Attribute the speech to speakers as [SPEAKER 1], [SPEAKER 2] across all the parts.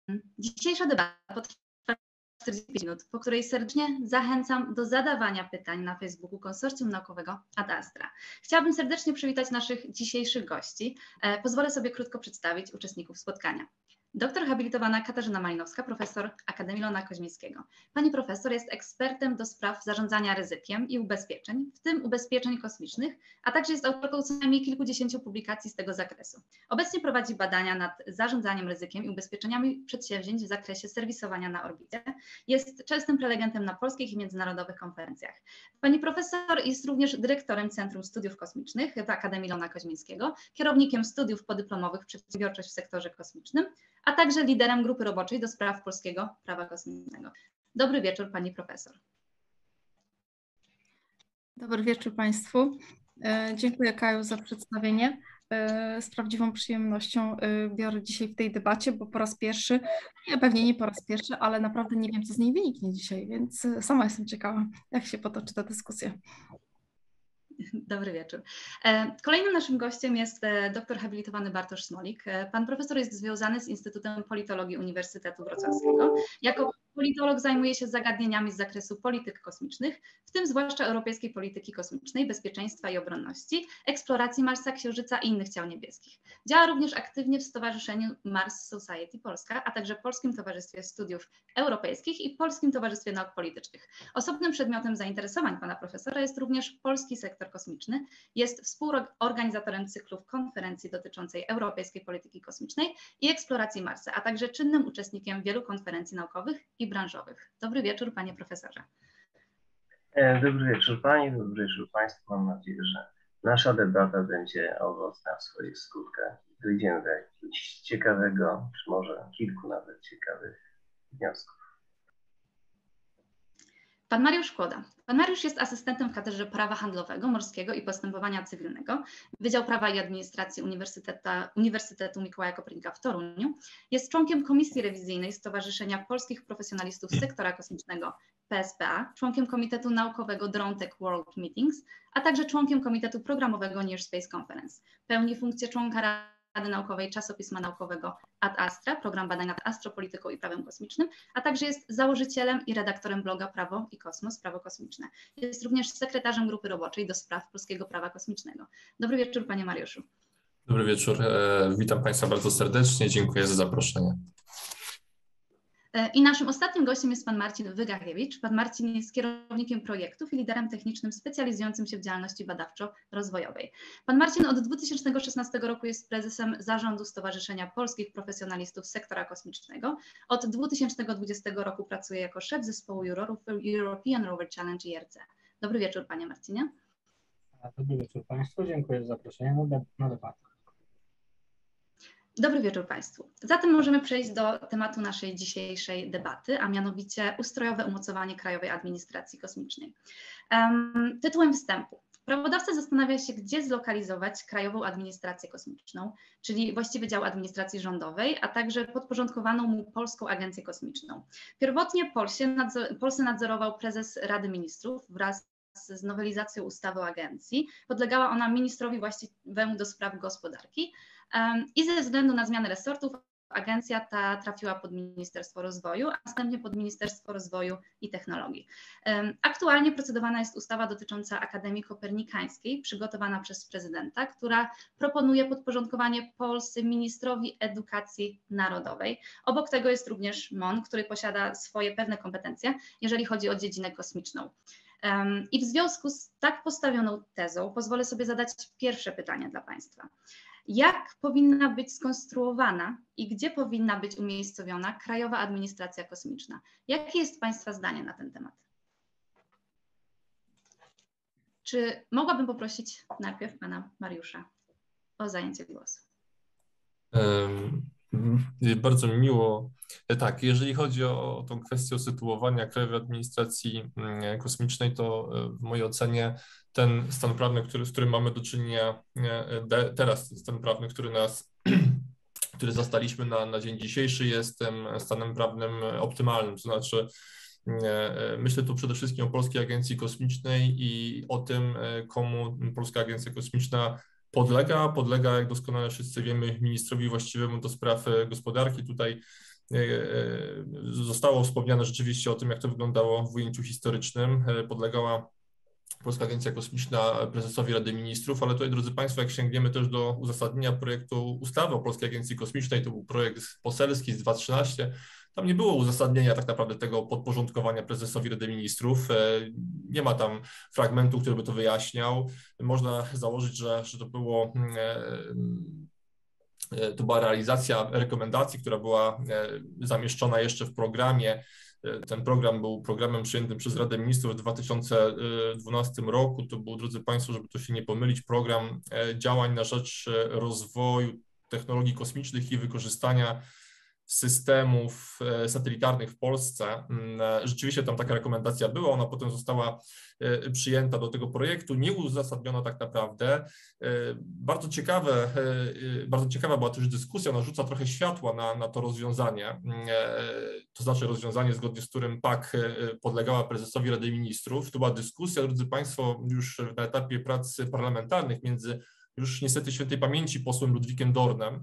[SPEAKER 1] Dzisiejsza debata potrwa 45 minut, po której serdecznie zachęcam do zadawania pytań na Facebooku Konsorcjum Naukowego Ad Astra. Chciałabym serdecznie przywitać naszych dzisiejszych gości. Pozwolę sobie krótko przedstawić uczestników spotkania. Doktor habilitowana Katarzyna Malinowska, profesor Akademii Leona Koźmińskiego. Pani profesor jest ekspertem do spraw zarządzania ryzykiem i ubezpieczeń, w tym ubezpieczeń kosmicznych, a także jest autorką co najmniej kilkudziesięciu publikacji z tego zakresu. Obecnie prowadzi badania nad zarządzaniem ryzykiem i ubezpieczeniami przedsięwzięć w zakresie serwisowania na orbicie. Jest częstym prelegentem na polskich i międzynarodowych konferencjach. Pani profesor jest również dyrektorem Centrum Studiów Kosmicznych w Akademii Leona Koźmińskiego, kierownikiem studiów podyplomowych Przedsiębiorczość w sektorze kosmicznym, a także liderem grupy roboczej do spraw polskiego prawa kosmicznego. Dobry wieczór, pani profesor.
[SPEAKER 2] Dobry wieczór państwu. Dziękuję, Kaju, za przedstawienie. Z prawdziwą przyjemnością biorę dzisiaj w tej debacie, bo po raz pierwszy, pewnie nie po raz pierwszy, ale naprawdę nie wiem, co z niej wyniknie dzisiaj, więc sama jestem ciekawa, jak się potoczy ta dyskusja.
[SPEAKER 1] Dobry wieczór. Kolejnym naszym gościem jest doktor habilitowany Bartosz Smolik. Pan profesor jest związany z Instytutem Politologii Uniwersytetu Wrocławskiego. Jako politolog zajmuje się zagadnieniami z zakresu polityk kosmicznych, w tym zwłaszcza europejskiej polityki kosmicznej, bezpieczeństwa i obronności, eksploracji Marsa, Księżyca i innych ciał niebieskich. Działa również aktywnie w Stowarzyszeniu Mars Society Polska, a także Polskim Towarzystwie Studiów Europejskich i Polskim Towarzystwie Nauk Politycznych. Osobnym przedmiotem zainteresowań pana profesora jest również polski sektor kosmiczny. Jest współorganizatorem cyklów konferencji dotyczącej europejskiej polityki kosmicznej i eksploracji Marsa, a także czynnym uczestnikiem wielu konferencji naukowych i branżowych. Dobry wieczór, panie profesorze.
[SPEAKER 3] Dobry wieczór pani, dobry wieczór państwu. Mam nadzieję, że nasza debata będzie owocna w swoich skutkach. Dojdziemy do jakiegoś ciekawego, czy może kilku nawet ciekawych wniosków.
[SPEAKER 1] Pan Mariusz Kłoda. Pan Mariusz jest asystentem w Katedrze Prawa Handlowego, Morskiego i Postępowania Cywilnego, Wydział Prawa i Administracji Uniwersytetu Mikołaja Kopernika w Toruniu. Jest członkiem Komisji Rewizyjnej Stowarzyszenia Polskich Profesjonalistów Sektora Kosmicznego PSPA, członkiem Komitetu Naukowego Drone Tech World Meetings, a także członkiem Komitetu Programowego Near Space Conference. Pełni funkcję członka Rady Naukowej Czasopisma Naukowego Ad Astra, program badań nad astropolityką i prawem kosmicznym, a także jest założycielem i redaktorem bloga Prawo i Kosmos, Prawo Kosmiczne. Jest również sekretarzem grupy roboczej do spraw polskiego prawa kosmicznego. Dobry wieczór, panie Mariuszu.
[SPEAKER 4] Dobry wieczór, witam państwa bardzo serdecznie, dziękuję za zaproszenie.
[SPEAKER 1] I naszym ostatnim gościem jest pan Marcin Wygachiewicz. Pan Marcin jest kierownikiem projektów i liderem technicznym specjalizującym się w działalności badawczo-rozwojowej. Pan Marcin od 2016 roku jest prezesem zarządu Stowarzyszenia Polskich Profesjonalistów Sektora Kosmicznego. Od 2020 roku pracuje jako szef zespołu European Rover Challenge IRC. Dobry wieczór, panie Marcinie.
[SPEAKER 5] Dobry wieczór państwu, dziękuję za zaproszenie na debatę.
[SPEAKER 1] Dobry wieczór państwu. Zatem możemy przejść do tematu naszej dzisiejszej debaty, a mianowicie ustrojowe umocowanie Krajowej Administracji Kosmicznej. Tytułem wstępu. Prawodawca zastanawia się, gdzie zlokalizować Krajową Administrację Kosmiczną, czyli właściwy dział administracji rządowej, a także podporządkowaną mu Polską Agencję Kosmiczną. Pierwotnie Polsce nadzorował prezes Rady Ministrów wraz z nowelizacją ustawy o agencji. Podlegała ona ministrowi właściwemu do spraw gospodarki i ze względu na zmianę resortów agencja ta trafiła pod Ministerstwo Rozwoju, a następnie pod Ministerstwo Rozwoju i Technologii. Aktualnie procedowana jest ustawa dotycząca Akademii Kopernikańskiej, przygotowana przez prezydenta, która proponuje podporządkowanie Polsce ministrowi edukacji narodowej. Obok tego jest również MON, który posiada swoje pewne kompetencje, jeżeli chodzi o dziedzinę kosmiczną. I w związku z tak postawioną tezą pozwolę sobie zadać pierwsze pytanie dla państwa. Jak powinna być skonstruowana i gdzie powinna być umiejscowiona Krajowa Administracja Kosmiczna? Jakie jest państwa zdanie na ten temat? Czy mogłabym poprosić najpierw pana Mariusza o zajęcie głosu?
[SPEAKER 4] Bardzo mi miło. Tak, jeżeli chodzi o tą kwestię sytuowania Krajowej Administracji Kosmicznej, to w mojej ocenie ten stan prawny, z którym mamy do czynienia teraz, stan prawny, który zastaliśmy na dzień dzisiejszy, jest tym stanem prawnym optymalnym. To znaczy, myślę tu przede wszystkim o Polskiej Agencji Kosmicznej i o tym, komu Polska Agencja Kosmiczna podlega, jak doskonale wszyscy wiemy, ministrowi właściwemu do spraw gospodarki. Tutaj Zostało wspomniane rzeczywiście o tym, jak to wyglądało w ujęciu historycznym. Podlegała Polska Agencja Kosmiczna prezesowi Rady Ministrów, ale tutaj, drodzy Państwo, jak sięgniemy też do uzasadnienia projektu ustawy o Polskiej Agencji Kosmicznej, to był projekt poselski z 2013, tam nie było uzasadnienia tak naprawdę tego podporządkowania prezesowi Rady Ministrów. Nie ma tam fragmentu, który by to wyjaśniał. Można założyć, że to była realizacja rekomendacji, która była zamieszczona jeszcze w programie. Ten program był programem przyjętym przez Radę Ministrów w 2012 roku. To był, drodzy Państwo, żeby to się nie pomylić, program działań na rzecz rozwoju technologii kosmicznych i wykorzystania systemów satelitarnych w Polsce. Rzeczywiście tam taka rekomendacja była, ona potem została przyjęta do tego projektu, nieuzasadniona tak naprawdę. Bardzo ciekawa była też dyskusja, ona rzuca trochę światła na to rozwiązanie, to znaczy rozwiązanie, zgodnie z którym PAK podlegała prezesowi Rady Ministrów. To była dyskusja, drodzy Państwo, już na etapie prac parlamentarnych między już niestety świętej pamięci posłem Ludwikiem Dornem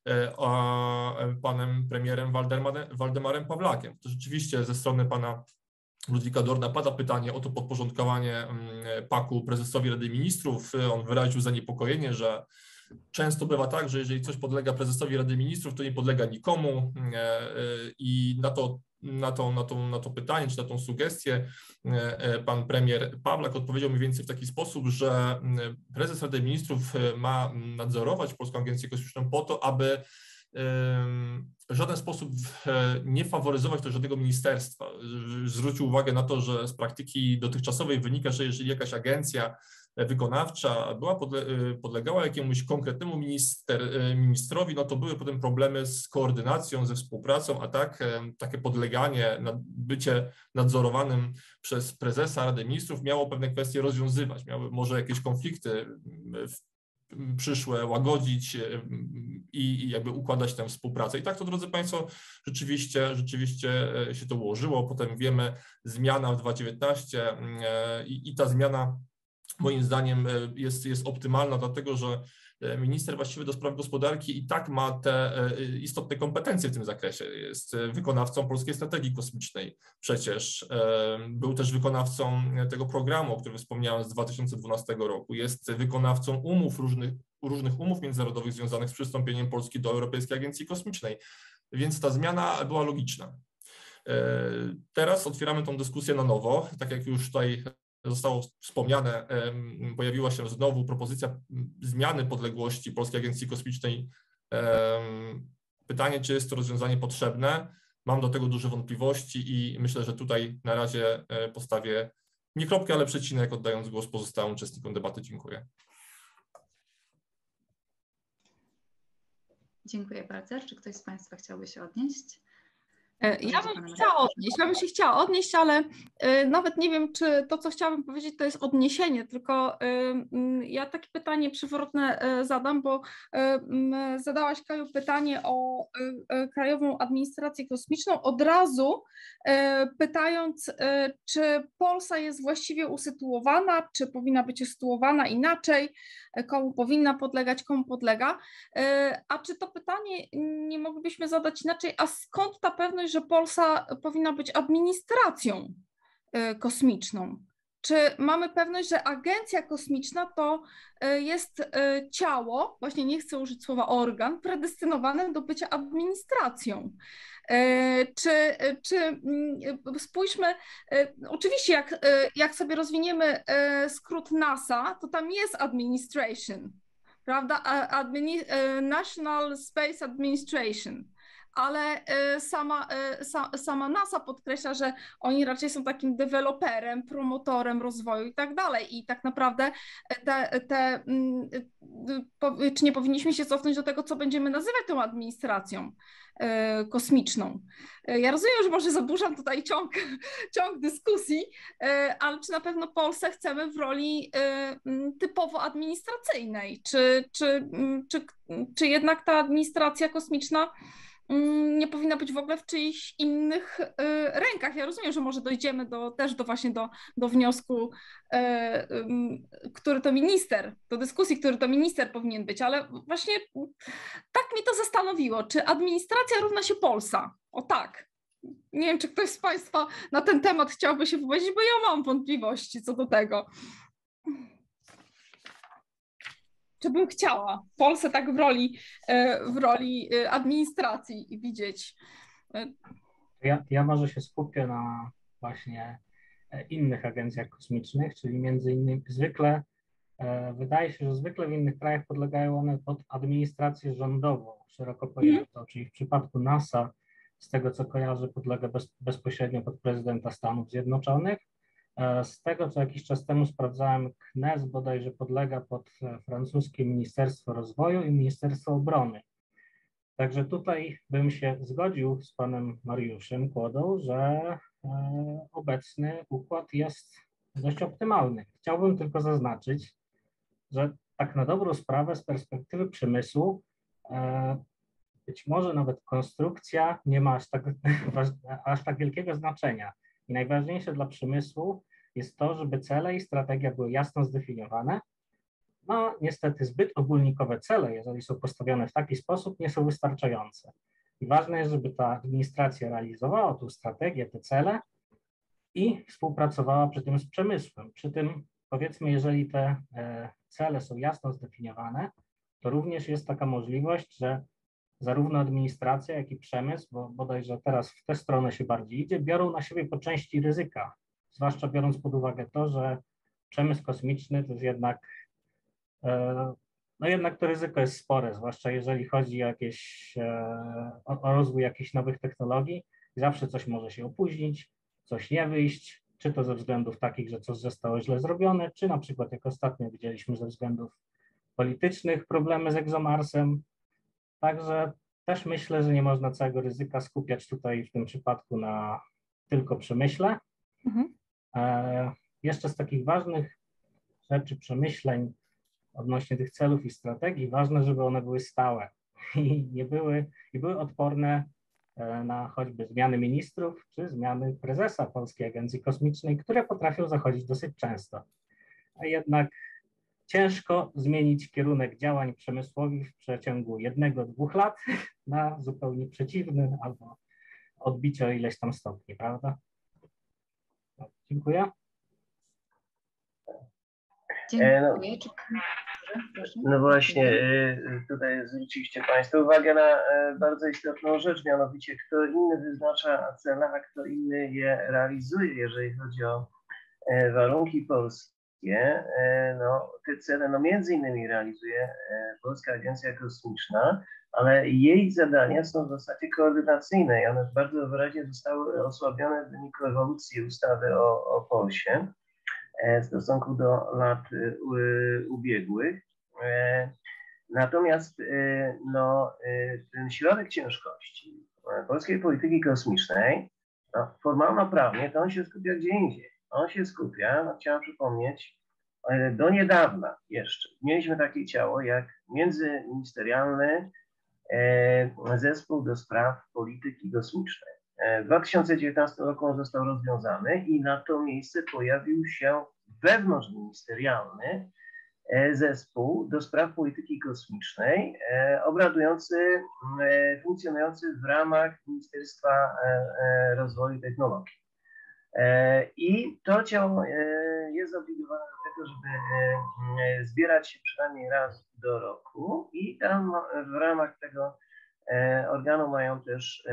[SPEAKER 4] a panem premierem Waldemarem Pawlakiem. To rzeczywiście ze strony pana Ludwika Dorna pada pytanie o to podporządkowanie PAK-u prezesowi Rady Ministrów. On wyraził zaniepokojenie, że często bywa tak, że jeżeli coś podlega prezesowi Rady Ministrów, to nie podlega nikomu i na to pytanie, czy na tą sugestię pan premier Pawlak odpowiedział mniej więcej w taki sposób, że prezes Rady Ministrów ma nadzorować Polską Agencję Kosmiczną po to, aby w żaden sposób nie faworyzować to żadnego ministerstwa. Zwrócił uwagę na to, że z praktyki dotychczasowej wynika, że jeżeli jakaś agencja wykonawcza podlegała jakiemuś konkretnemu ministrowi, no to były potem problemy z koordynacją, ze współpracą, a takie podleganie, bycie nadzorowanym przez prezesa Rady Ministrów miało pewne kwestie rozwiązywać, miały może jakieś konflikty przyszłe łagodzić i jakby układać tę współpracę. I tak to, drodzy Państwo, rzeczywiście się to ułożyło. Potem wiemy, zmiana w 2019 i ta zmiana moim zdaniem jest optymalna, dlatego że minister właściwy do spraw gospodarki i tak ma te istotne kompetencje w tym zakresie. Jest wykonawcą Polskiej Strategii Kosmicznej przecież. Był też wykonawcą tego programu, o którym wspomniałem, z 2012 roku. Jest wykonawcą różnych umów międzynarodowych związanych z przystąpieniem Polski do Europejskiej Agencji Kosmicznej, więc ta zmiana była logiczna. Teraz otwieramy tą dyskusję na nowo, tak jak już tutaj zostało wspomniane, pojawiła się znowu propozycja zmiany podległości Polskiej Agencji Kosmicznej. Pytanie, czy jest to rozwiązanie potrzebne? Mam do tego duże wątpliwości i myślę, że tutaj na razie postawię nie kropkę, ale przecinek, oddając głos pozostałym uczestnikom debaty. Dziękuję.
[SPEAKER 1] Dziękuję bardzo. Czy ktoś z Państwa chciałby się odnieść?
[SPEAKER 2] Ja bym się chciała odnieść, ale nawet nie wiem, czy to, co chciałabym powiedzieć, to jest odniesienie, tylko ja takie pytanie przewrotne zadam, bo zadałaś, Kaju, pytanie o Krajową Administrację Kosmiczną, od razu pytając, czy Polsa jest właściwie usytuowana, czy powinna być usytuowana inaczej, komu powinna podlegać, komu podlega, a czy to pytanie nie moglibyśmy zadać inaczej, a skąd ta pewność, że Polsa powinna być administracją kosmiczną? Czy mamy pewność, że agencja kosmiczna to jest ciało, właśnie nie chcę użyć słowa organ, predestynowane do bycia administracją? Czy spójrzmy, oczywiście jak sobie rozwiniemy skrót NASA, to tam jest administration, prawda? National Space Administration. Ale sama NASA podkreśla, że oni raczej są takim deweloperem, promotorem rozwoju i tak dalej. I tak naprawdę czy nie powinniśmy się cofnąć do tego, co będziemy nazywać tą administracją kosmiczną? Ja rozumiem, że może zaburzam tutaj ciąg dyskusji, ale czy na pewno Polsce chcemy w roli typowo administracyjnej? Czy jednak ta administracja kosmiczna nie powinna być w ogóle w czyichś innych rękach? Ja rozumiem, że może dojdziemy do wniosku, który to minister, do dyskusji, który to minister powinien być, ale właśnie tak mnie to zastanowiło, czy administracja równa się Polsa? O tak. Nie wiem, czy ktoś z Państwa na ten temat chciałby się wypowiedzieć, bo ja mam wątpliwości co do tego. Czy bym chciała Polsce tak w roli administracji widzieć?
[SPEAKER 5] Ja może się skupię na właśnie innych agencjach kosmicznych, czyli między innymi wydaje się, że zwykle w innych krajach podlegają one pod administrację rządową, szeroko pojętą, czyli w przypadku NASA, z tego co kojarzę, podlega bezpośrednio pod prezydenta Stanów Zjednoczonych. Z tego co jakiś czas temu sprawdzałem, CNES bodajże podlega pod francuskie Ministerstwo Rozwoju i Ministerstwo Obrony. Także tutaj bym się zgodził z panem Mariuszem Kłodą, że obecny układ jest dość optymalny. Chciałbym tylko zaznaczyć, że tak na dobrą sprawę z perspektywy przemysłu być może nawet konstrukcja nie ma aż tak wielkiego znaczenia. I najważniejsze dla przemysłu jest to, żeby cele i strategia były jasno zdefiniowane. No niestety zbyt ogólnikowe cele, jeżeli są postawione w taki sposób, nie są wystarczające. I ważne jest, żeby ta administracja realizowała tą strategię, te cele i współpracowała przy tym z przemysłem. Przy tym powiedzmy, jeżeli te cele są jasno zdefiniowane, to również jest taka możliwość, że zarówno administracja, jak i przemysł, bo bodajże teraz w tę stronę się bardziej idzie, biorą na siebie po części ryzyka, zwłaszcza biorąc pod uwagę to, że przemysł kosmiczny to jest jednak, no jednak to ryzyko jest spore, zwłaszcza jeżeli chodzi o rozwój jakichś nowych technologii. Zawsze coś może się opóźnić, coś nie wyjść, czy to ze względów takich, że coś zostało źle zrobione, czy na przykład jak ostatnio widzieliśmy ze względów politycznych problemy z ExoMarsem. Także też myślę, że nie można całego ryzyka skupiać tutaj w tym przypadku na tylko przemyśle. Jeszcze z takich ważnych rzeczy, przemyśleń odnośnie tych celów i strategii, ważne, żeby one były stałe i były odporne na choćby zmiany ministrów czy zmiany prezesa Polskiej Agencji Kosmicznej, które potrafią zachodzić dosyć często. A jednak ciężko zmienić kierunek działań przemysłowych w przeciągu 1-2 lat na zupełnie przeciwny albo odbicie o ileś tam stopni, prawda? Dziękuję.
[SPEAKER 1] Dziękuję.
[SPEAKER 3] No właśnie, tutaj zwróciliście Państwo uwagę na bardzo istotną rzecz, mianowicie kto inny wyznacza cele, a kto inny je realizuje, jeżeli chodzi o warunki polskie. No, te cele no między innymi realizuje Polska Agencja Kosmiczna, ale jej zadania są w zasadzie koordynacyjne i one bardzo wyraźnie zostały osłabione w wyniku ewolucji ustawy o Polsie w stosunku do lat ubiegłych. Natomiast no, ten środek ciężkości polskiej polityki kosmicznej, no, formalno-prawnie, to on się skupia gdzie indziej. On się skupia, no, chciałem przypomnieć, do niedawna jeszcze mieliśmy takie ciało jak międzyministerialny zespół do spraw polityki kosmicznej. W 2019 roku on został rozwiązany i na to miejsce pojawił się wewnątrzministerialny zespół do spraw polityki kosmicznej, obradujący, funkcjonujący w ramach Ministerstwa Rozwoju i Technologii. I to ciało jest zobligowane do tego, żeby zbierać się przynajmniej raz do roku i tam w ramach tego organu mają też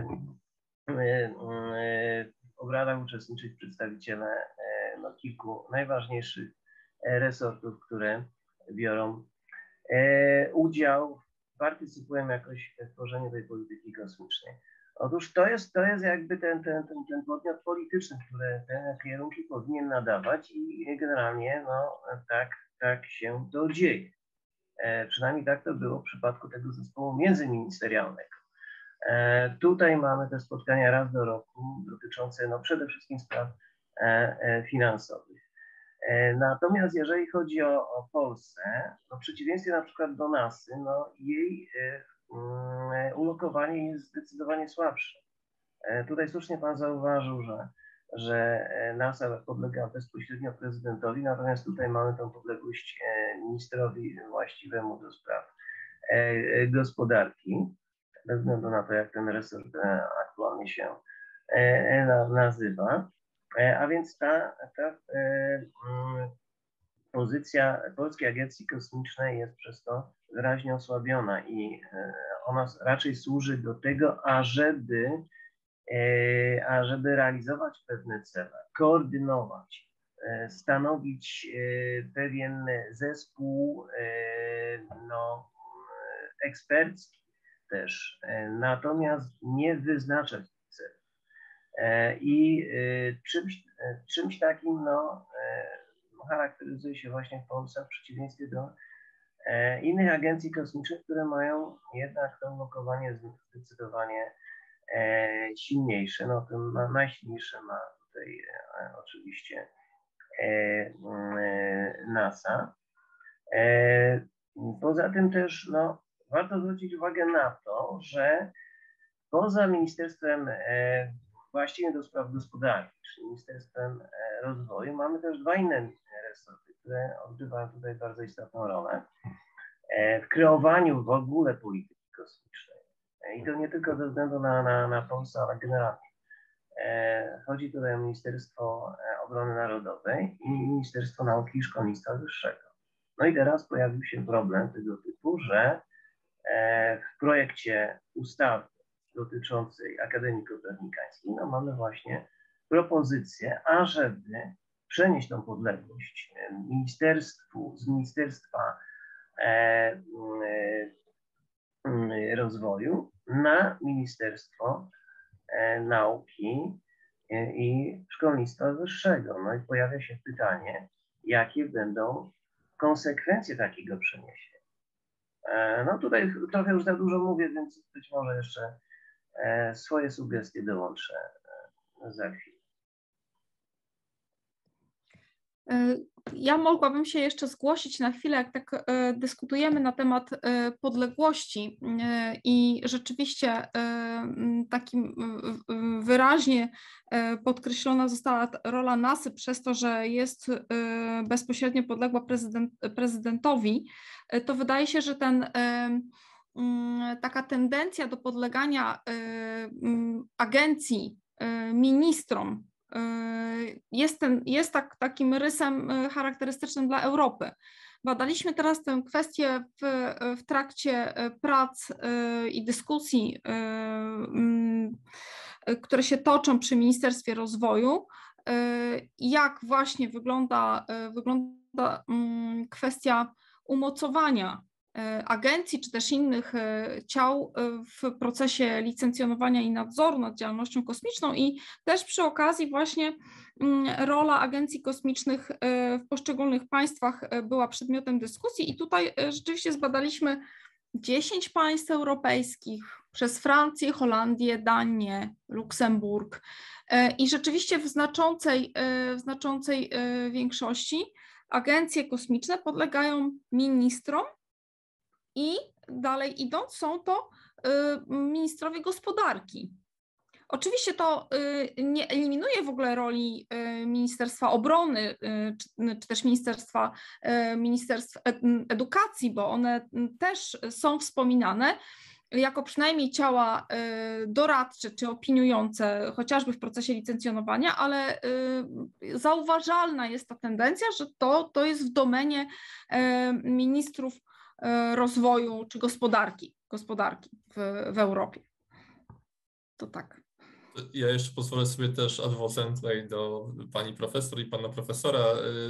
[SPEAKER 3] w obradach uczestniczyć przedstawiciele no, kilku najważniejszych resortów, które biorą udział, partycypują jakoś w tworzeniu tej polityki kosmicznej. Otóż to jest jakby ten podmiot polityczny, który te kierunki powinien nadawać i generalnie no, tak się to dzieje. Przynajmniej tak to było w przypadku tego zespołu międzyministerialnego. Tutaj mamy te spotkania raz do roku dotyczące no, przede wszystkim spraw finansowych. Natomiast jeżeli chodzi o Polskę, no, w przeciwieństwie na przykład do NASA, no, jej ulokowanie jest zdecydowanie słabsze. Tutaj słusznie Pan zauważył, że NASA podlega bezpośrednio prezydentowi, natomiast tutaj mamy tą podległość ministrowi właściwemu do spraw gospodarki, bez względu na to, jak ten resort aktualnie się nazywa. A więc ta pozycja Polskiej Agencji Kosmicznej jest przez to wyraźnie osłabiona i ona raczej służy do tego, ażeby realizować pewne cele, koordynować, stanowić pewien zespół ekspercki też, natomiast nie wyznaczać celów. I czymś takim charakteryzuje się właśnie Polska w przeciwieństwie do innych agencji kosmicznych, które mają jednak to ulokowanie zdecydowanie silniejsze. No to najsilniejsze ma tutaj oczywiście NASA. Poza tym też warto zwrócić uwagę na to, że poza Ministerstwem właściwym do spraw gospodarki, czyli Ministerstwem Rozwoju, mamy też dwa inne resorty, które odgrywają tutaj bardzo istotną rolę w kreowaniu w ogóle polityki kosmicznej. I to nie tylko ze względu na Polskę, ale generalnie. Chodzi tutaj o Ministerstwo Obrony Narodowej i Ministerstwo Nauki i Szkolnictwa Wyższego. No i teraz pojawił się problem tego typu, że w projekcie ustawy dotyczącej Akademii Kopernikańskiej mamy właśnie propozycję, ażeby przenieść tą podległość z Ministerstwa Rozwoju na Ministerstwo Nauki i Szkolnictwa Wyższego. No i pojawia się pytanie, jakie będą konsekwencje takiego przeniesienia. No tutaj trochę już za dużo mówię, więc być może jeszcze swoje sugestie dołączę za chwilę.
[SPEAKER 2] Ja mogłabym się jeszcze zgłosić na chwilę, jak tak dyskutujemy na temat podległości i rzeczywiście takim wyraźnie podkreślona została rola NASA przez to, że jest bezpośrednio podległa prezydentowi, to wydaje się, że taka tendencja do podlegania agencji ministrom jest takim rysem charakterystycznym dla Europy. Badaliśmy teraz tę kwestię w trakcie prac i dyskusji, które się toczą przy Ministerstwie Rozwoju, jak właśnie wygląda kwestia umocowania agencji czy też innych ciał w procesie licencjonowania i nadzoru nad działalnością kosmiczną i też przy okazji właśnie rola agencji kosmicznych w poszczególnych państwach była przedmiotem dyskusji i tutaj rzeczywiście zbadaliśmy 10 państw europejskich przez Francję, Holandię, Danię, Luksemburg i rzeczywiście w znaczącej większości agencje kosmiczne podlegają ministrom i dalej idąc są to ministrowie gospodarki. Oczywiście to nie eliminuje w ogóle roli Ministerstwa Obrony czy też Ministerstwa Edukacji, bo one też są wspominane jako przynajmniej ciała doradcze czy opiniujące, chociażby w procesie licencjonowania, ale zauważalna jest ta tendencja, że to jest w domenie ministrów rozwoju czy gospodarki w Europie. To tak.
[SPEAKER 4] Ja jeszcze pozwolę sobie też adwocem tutaj do pani profesor i pana profesora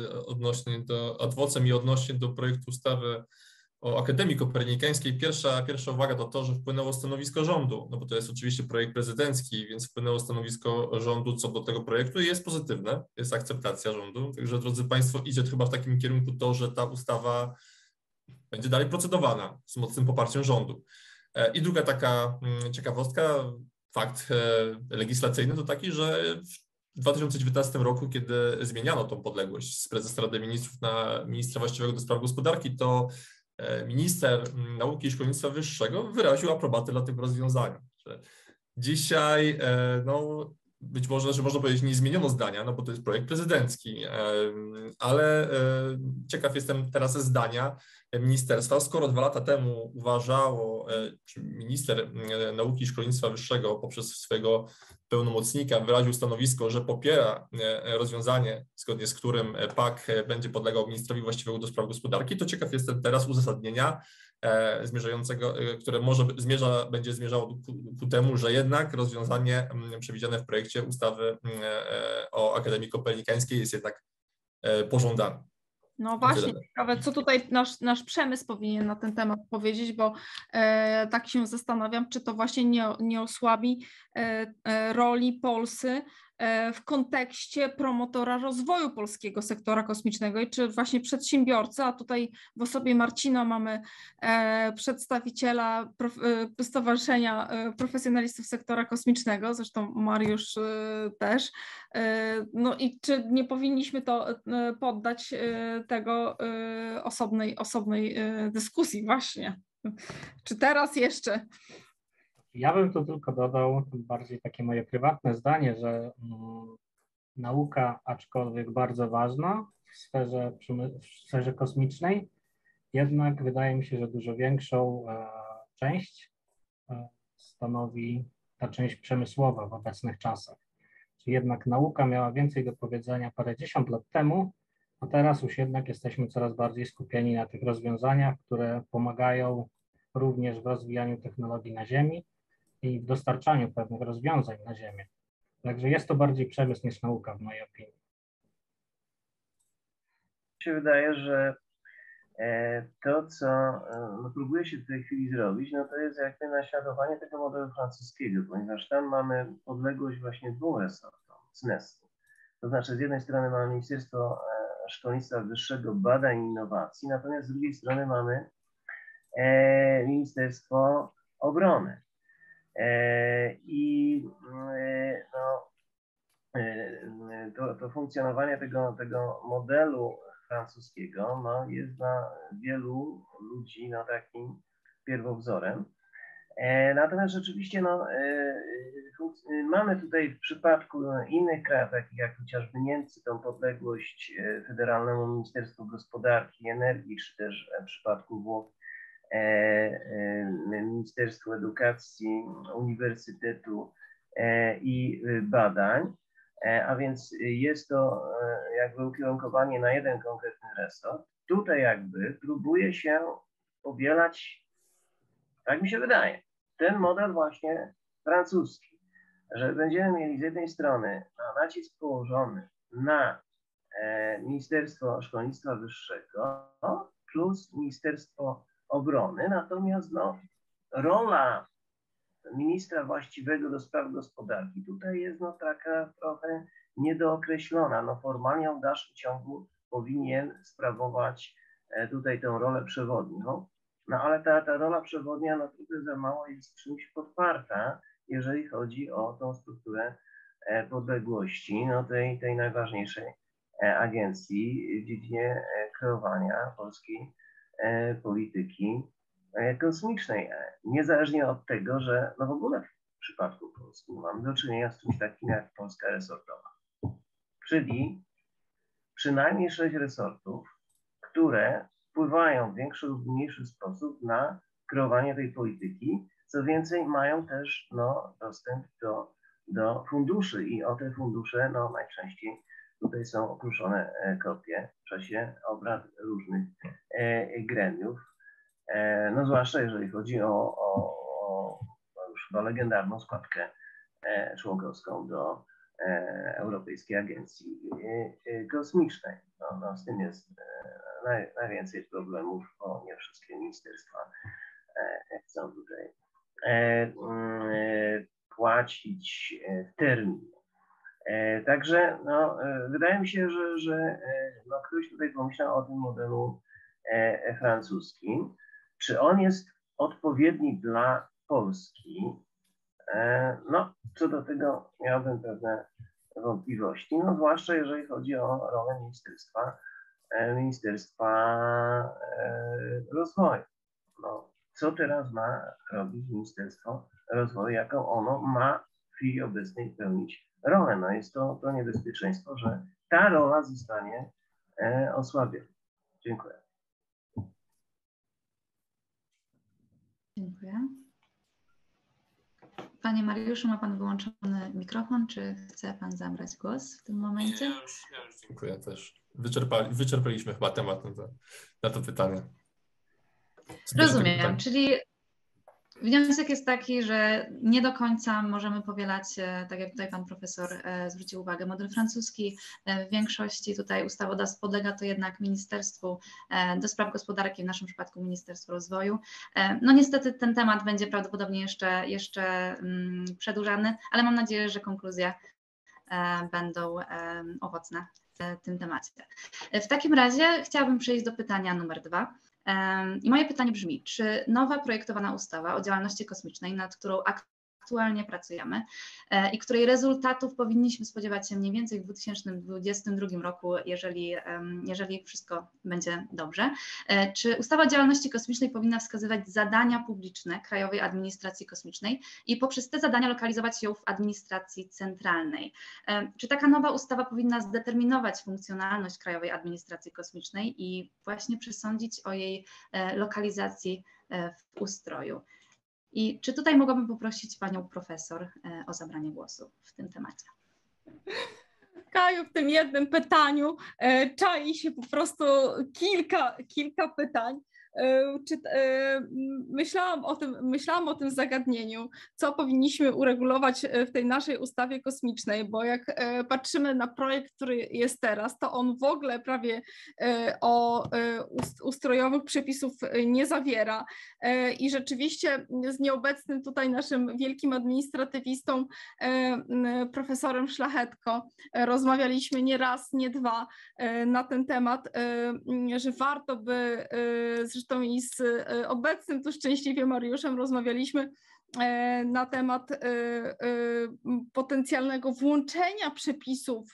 [SPEAKER 4] odnośnie do projektu ustawy o Akademii Kopernikańskiej. Pierwsza uwaga to, że wpłynęło stanowisko rządu, no bo to jest oczywiście projekt prezydencki, więc wpłynęło stanowisko rządu co do tego projektu i jest pozytywne, jest akceptacja rządu. Także drodzy państwo, idzie chyba w takim kierunku to, że ta ustawa będzie dalej procedowana z mocnym poparciem rządu. I druga taka ciekawostka, fakt legislacyjny to taki, że w 2019 roku, kiedy zmieniano tą podległość z prezesa Rady Ministrów na ministra właściwego do spraw gospodarki, to minister nauki i szkolnictwa wyższego wyraził aprobatę dla tego rozwiązania. Dzisiaj być może, że można powiedzieć, nie zmieniono zdania, no bo to jest projekt prezydencki, ale ciekaw jestem teraz zdania ministerstwa, skoro 2 lata temu uważało, czy minister nauki i szkolnictwa wyższego poprzez swojego pełnomocnika wyraził stanowisko, że popiera rozwiązanie, zgodnie z którym PAK będzie podlegał ministrowi właściwego do spraw gospodarki, to ciekaw jestem teraz uzasadnienia zmierzającego, które będzie zmierzało ku temu, że jednak rozwiązanie przewidziane w projekcie ustawy o Akademii Kopernikańskiej jest jednak pożądane.
[SPEAKER 2] No właśnie, ciekawe, co tutaj nasz przemysł powinien na ten temat powiedzieć, bo tak się zastanawiam, czy to właśnie nie osłabi roli Polsy w kontekście promotora rozwoju polskiego sektora kosmicznego i czy właśnie przedsiębiorcy, a tutaj w osobie Marcina mamy przedstawiciela Stowarzyszenia Profesjonalistów Sektora Kosmicznego, zresztą Mariusz też, no i czy nie powinniśmy to poddać tego osobnej dyskusji właśnie, czy teraz jeszcze?
[SPEAKER 5] Ja bym tu tylko dodał bardziej takie moje prywatne zdanie, że nauka, aczkolwiek bardzo ważna w sferze kosmicznej, jednak wydaje mi się, że dużo większą część stanowi ta część przemysłowa w obecnych czasach. Czyli jednak nauka miała więcej do powiedzenia parędziesiąt lat temu, a teraz już jednak jesteśmy coraz bardziej skupieni na tych rozwiązaniach, które pomagają również w rozwijaniu technologii na Ziemi i w dostarczaniu pewnych rozwiązań na Ziemię. Także jest to bardziej przemysł niż nauka, w mojej opinii.
[SPEAKER 3] Mi się wydaje, że to, co próbuje się w tej chwili zrobić, no to jest jakby naśladowanie tego modelu francuskiego, ponieważ tam mamy podległość właśnie 2 resortom, CNES-u. To znaczy z jednej strony mamy Ministerstwo Szkolnictwa Wyższego, Badań i Innowacji, natomiast z drugiej strony mamy Ministerstwo Obrony. I to funkcjonowanie tego modelu francuskiego jest dla wielu ludzi takim pierwowzorem. Natomiast rzeczywiście mamy tutaj w przypadku innych krajów, takich jak chociażby Niemcy, tą podległość Federalnemu Ministerstwu Gospodarki i Energii, czy też w przypadku Włoch Ministerstwu Edukacji, Uniwersytetu i Badań, a więc jest to jakby ukierunkowanie na jeden konkretny resort. Tutaj jakby próbuje się powielać, tak mi się wydaje, ten model właśnie francuski, że będziemy mieli z jednej strony nacisk położony na Ministerstwo Szkolnictwa Wyższego plus Ministerstwo Obrony, natomiast rola ministra właściwego do spraw gospodarki tutaj jest taka trochę niedookreślona. Formalnie on w dalszym ciągu powinien sprawować tutaj tę rolę przewodnią, ale ta rola przewodnia trochę za mało jest czymś podparta, jeżeli chodzi o tą strukturę podległości tej najważniejszej agencji w dziedzinie kreowania polskiej polityki kosmicznej, niezależnie od tego, że w ogóle w przypadku polskim mamy do czynienia z czymś takim jak Polska resortowa, czyli przynajmniej 6 resortów, które wpływają w większy lub mniejszy sposób na kreowanie tej polityki, co więcej mają też dostęp do funduszy i o te fundusze najczęściej tutaj są okruszone kopie w czasie obrad różnych gremiów. Zwłaszcza jeżeli chodzi o już chyba legendarną składkę członkowską do Europejskiej Agencji Kosmicznej. Z tym jest najwięcej problemów, bo nie wszystkie ministerstwa chcą tutaj płacić w terminie. Także wydaje mi się, że ktoś tutaj pomyślał o tym modelu francuskim. Czy on jest odpowiedni dla Polski? Co do tego miałbym pewne wątpliwości, zwłaszcza jeżeli chodzi o rolę Ministerstwa Rozwoju. Co teraz ma robić Ministerstwo Rozwoju, jaką ono ma w chwili obecnej pełnić rolę. No jest to niebezpieczeństwo, że ta rola zostanie osłabiona. Dziękuję.
[SPEAKER 1] Dziękuję. Panie Mariuszu, ma Pan wyłączony mikrofon, czy chce Pan zabrać głos w tym momencie?
[SPEAKER 4] Ja już dziękuję też. Wyczerpaliśmy chyba temat na to pytanie.
[SPEAKER 1] Rozumiem, czyli wniosek jest taki, że nie do końca możemy powielać, tak jak tutaj Pan Profesor zwrócił uwagę, model francuski. W większości tutaj ustawodawstw podlega to jednak Ministerstwu do Spraw Gospodarki, w naszym przypadku Ministerstwu Rozwoju. No niestety ten temat będzie prawdopodobnie jeszcze przedłużany, ale mam nadzieję, że konkluzje będą owocne w tym temacie. W takim razie chciałabym przejść do pytania numer 2. I moje pytanie brzmi, czy nowa projektowana ustawa o działalności kosmicznej, nad którą aktualnie pracujemy i której rezultatów powinniśmy spodziewać się mniej więcej w 2022 roku, jeżeli wszystko będzie dobrze, czy ustawa o działalności kosmicznej powinna wskazywać zadania publiczne Krajowej Administracji Kosmicznej i poprzez te zadania lokalizować ją w administracji centralnej? Czy taka nowa ustawa powinna zdeterminować funkcjonalność Krajowej Administracji Kosmicznej i właśnie przesądzić o jej lokalizacji w ustroju? I czy tutaj mogłabym poprosić Panią Profesor o zabranie głosu w tym temacie?
[SPEAKER 2] Kaju, w tym jednym pytaniu czai się po prostu kilka pytań. Myślałam o tym zagadnieniu, co powinniśmy uregulować w tej naszej ustawie kosmicznej, bo jak patrzymy na projekt, który jest teraz, to on w ogóle prawie ustrojowych przepisów nie zawiera i rzeczywiście z nieobecnym tutaj naszym wielkim administratywistą, profesorem Szlachetko, rozmawialiśmy nie raz, nie dwa na ten temat, że warto by, zresztą i z obecnym tu szczęśliwie Mariuszem rozmawialiśmy na temat potencjalnego włączenia przepisów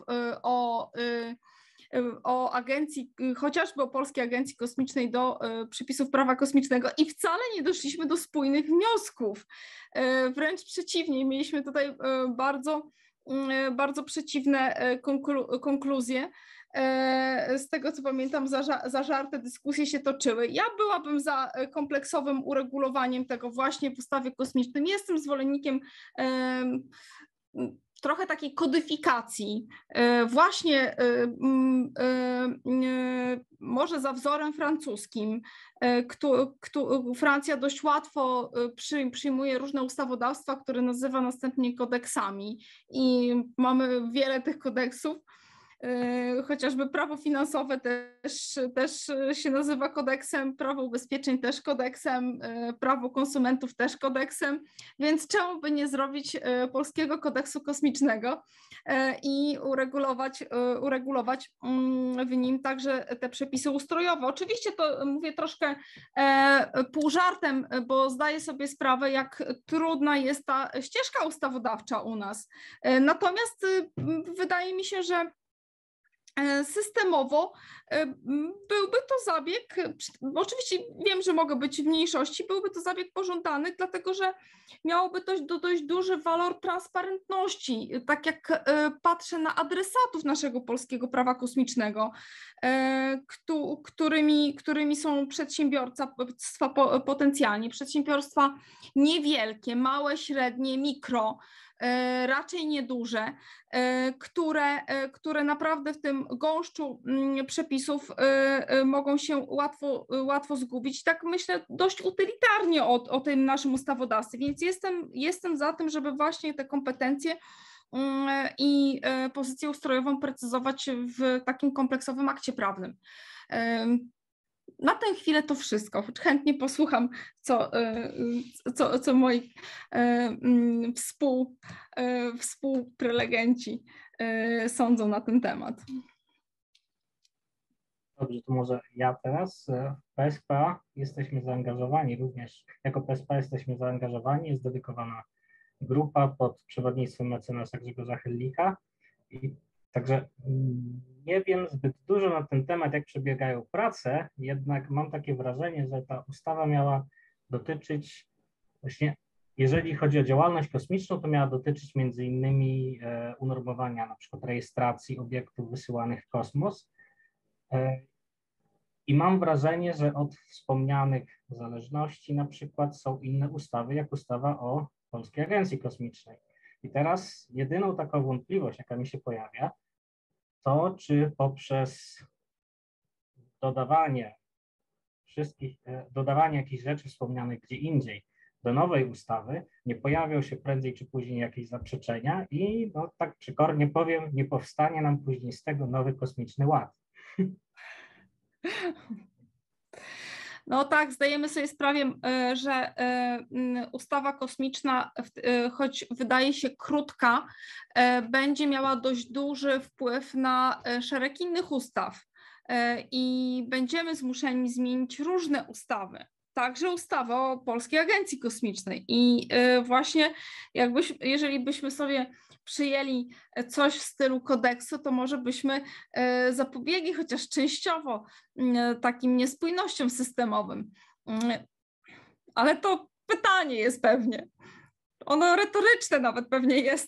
[SPEAKER 2] o agencji, chociażby o Polskiej Agencji Kosmicznej do przepisów prawa kosmicznego i wcale nie doszliśmy do spójnych wniosków. Wręcz przeciwnie, mieliśmy tutaj bardzo przeciwne konkluzje. Z tego co pamiętam, zażarte dyskusje się toczyły. Ja byłabym za kompleksowym uregulowaniem tego właśnie w ustawie kosmicznej. Jestem zwolennikiem trochę takiej kodyfikacji, właśnie może za wzorem francuskim. Francja dość łatwo przyjmuje różne ustawodawstwa, które nazywa następnie kodeksami i mamy wiele tych kodeksów. Chociażby prawo finansowe też się nazywa kodeksem, prawo ubezpieczeń też kodeksem, prawo konsumentów też kodeksem, więc czemu by nie zrobić polskiego kodeksu kosmicznego i uregulować w nim także te przepisy ustrojowe. Oczywiście to mówię troszkę pół żartem, bo zdaję sobie sprawę, jak trudna jest ta ścieżka ustawodawcza u nas. Natomiast wydaje mi się, że systemowo byłby to zabieg, oczywiście wiem, że mogę być w mniejszości, byłby to zabieg pożądany, dlatego że miałoby to dość duży walor transparentności, tak jak patrzę na adresatów naszego polskiego prawa kosmicznego, którymi są przedsiębiorstwa potencjalnie, przedsiębiorstwa niewielkie, małe, średnie, mikro, raczej nieduże, które naprawdę w tym gąszczu przepisów mogą się łatwo zgubić. Tak myślę dość utylitarnie o tym naszym ustawodawstwie, więc jestem za tym, żeby właśnie te kompetencje i pozycję ustrojową precyzować w takim kompleksowym akcie prawnym. Na tę chwilę to wszystko. Chętnie posłucham, co moi współprelegenci sądzą na ten temat.
[SPEAKER 5] Dobrze, to może ja teraz. W PSPA jesteśmy zaangażowani również, jako PSPA jesteśmy zaangażowani, jest dedykowana grupa pod przewodnictwem mecenasa Grzegorza Hellika i także nie wiem zbyt dużo na ten temat, jak przebiegają prace, jednak mam takie wrażenie, że ta ustawa miała dotyczyć właśnie Jeżeli chodzi o działalność kosmiczną, to miała dotyczyć między innymi unormowania na przykład rejestracji obiektów wysyłanych w kosmos. I mam wrażenie, że od wspomnianych zależności na przykład są inne ustawy, jak ustawa o Polskiej Agencji Kosmicznej. I teraz jedyną taką wątpliwość, jaka mi się pojawia, to czy poprzez dodawanie jakichś rzeczy wspomnianych gdzie indziej do nowej ustawy nie pojawią się prędzej czy później jakieś zaprzeczenia i no, tak przykornie powiem, nie powstanie nam później z tego nowy kosmiczny ład.
[SPEAKER 2] No tak, zdajemy sobie sprawę, że ustawa kosmiczna, choć wydaje się krótka, będzie miała dość duży wpływ na szereg innych ustaw i będziemy zmuszeni zmienić różne ustawy. Także ustawę o Polskiej Agencji Kosmicznej i właśnie jeżeli byśmy sobie przyjęli coś w stylu kodeksu, to może byśmy zapobiegli chociaż częściowo takim niespójnościom systemowym. Ale to pytanie jest pewnie. Ono retoryczne nawet pewnie jest.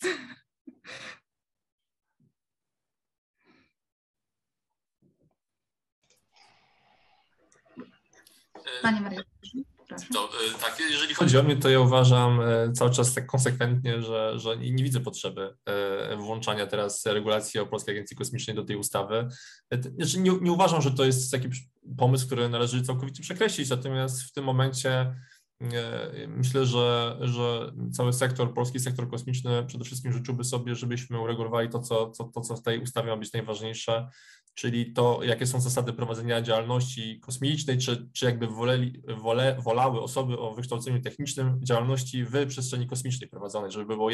[SPEAKER 1] Panie Mariuszu, proszę.
[SPEAKER 4] Tak, jeżeli chodzi o mnie, to ja uważam cały czas tak konsekwentnie, że nie widzę potrzeby włączania teraz regulacji o Polskiej Agencji Kosmicznej do tej ustawy. Znaczy nie uważam, że to jest taki pomysł, który należy całkowicie przekreślić, natomiast w tym momencie myślę, że cały sektor, polski sektor kosmiczny przede wszystkim życzyłby sobie, żebyśmy uregulowali to, co w tej ustawie ma być najważniejsze, czyli to, jakie są zasady prowadzenia działalności kosmicznej, czy jakby wolały osoby o wykształceniu technicznym działalności w przestrzeni kosmicznej prowadzonej, żeby było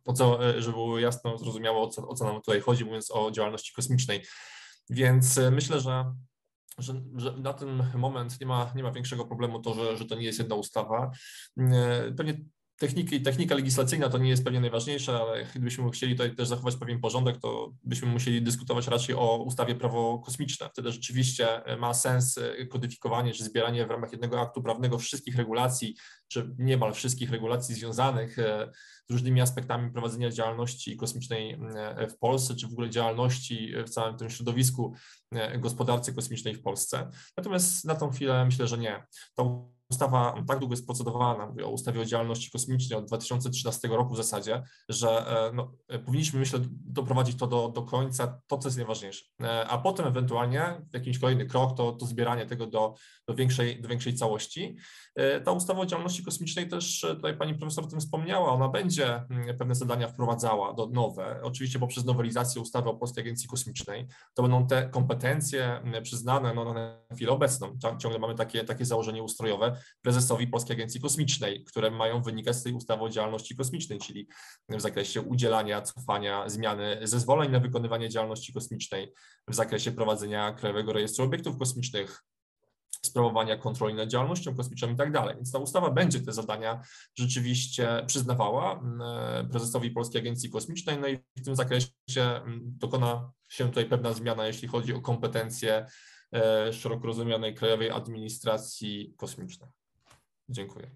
[SPEAKER 4] jasno zrozumiało, o co nam tutaj chodzi, mówiąc o działalności kosmicznej. Więc myślę, że na ten moment nie ma większego problemu to, że to nie jest jedna ustawa. Pewnie technika legislacyjna to nie jest pewnie najważniejsze, ale gdybyśmy chcieli tutaj też zachować pewien porządek, to byśmy musieli dyskutować raczej o ustawie prawo kosmiczne. Wtedy rzeczywiście ma sens kodyfikowanie czy zbieranie w ramach jednego aktu prawnego wszystkich regulacji, czy niemal wszystkich regulacji związanych z różnymi aspektami prowadzenia działalności kosmicznej w Polsce, czy w ogóle działalności w całym tym środowisku gospodarce kosmicznej w Polsce. Natomiast na tą chwilę myślę, że nie. Ta ustawa tak długo jest procedowana, mówię o ustawie o działalności kosmicznej od 2013 roku w zasadzie, że powinniśmy, myślę, doprowadzić to do końca, to co jest najważniejsze. A potem ewentualnie jakiś kolejny krok to zbieranie tego do większej całości. Ta ustawa o działalności kosmicznej też, tutaj pani profesor o tym wspomniała, ona będzie pewne zadania wprowadzała nowe, oczywiście poprzez nowelizację ustawy o Polskiej Agencji Kosmicznej. To będą te kompetencje przyznane na chwilę obecną. Ciągle mamy takie założenie ustrojowe prezesowi Polskiej Agencji Kosmicznej, które mają wynikać z tej ustawy o działalności kosmicznej, czyli w zakresie udzielania, cofania, zmiany zezwoleń na wykonywanie działalności kosmicznej, w zakresie prowadzenia Krajowego Rejestru Obiektów Kosmicznych, sprawowania kontroli nad działalnością kosmiczną i tak dalej. Więc ta ustawa będzie te zadania rzeczywiście przyznawała prezesowi Polskiej Agencji Kosmicznej, no i w tym zakresie dokona się tutaj pewna zmiana, jeśli chodzi o kompetencje szeroko rozumianej Krajowej Administracji Kosmicznej. Dziękuję.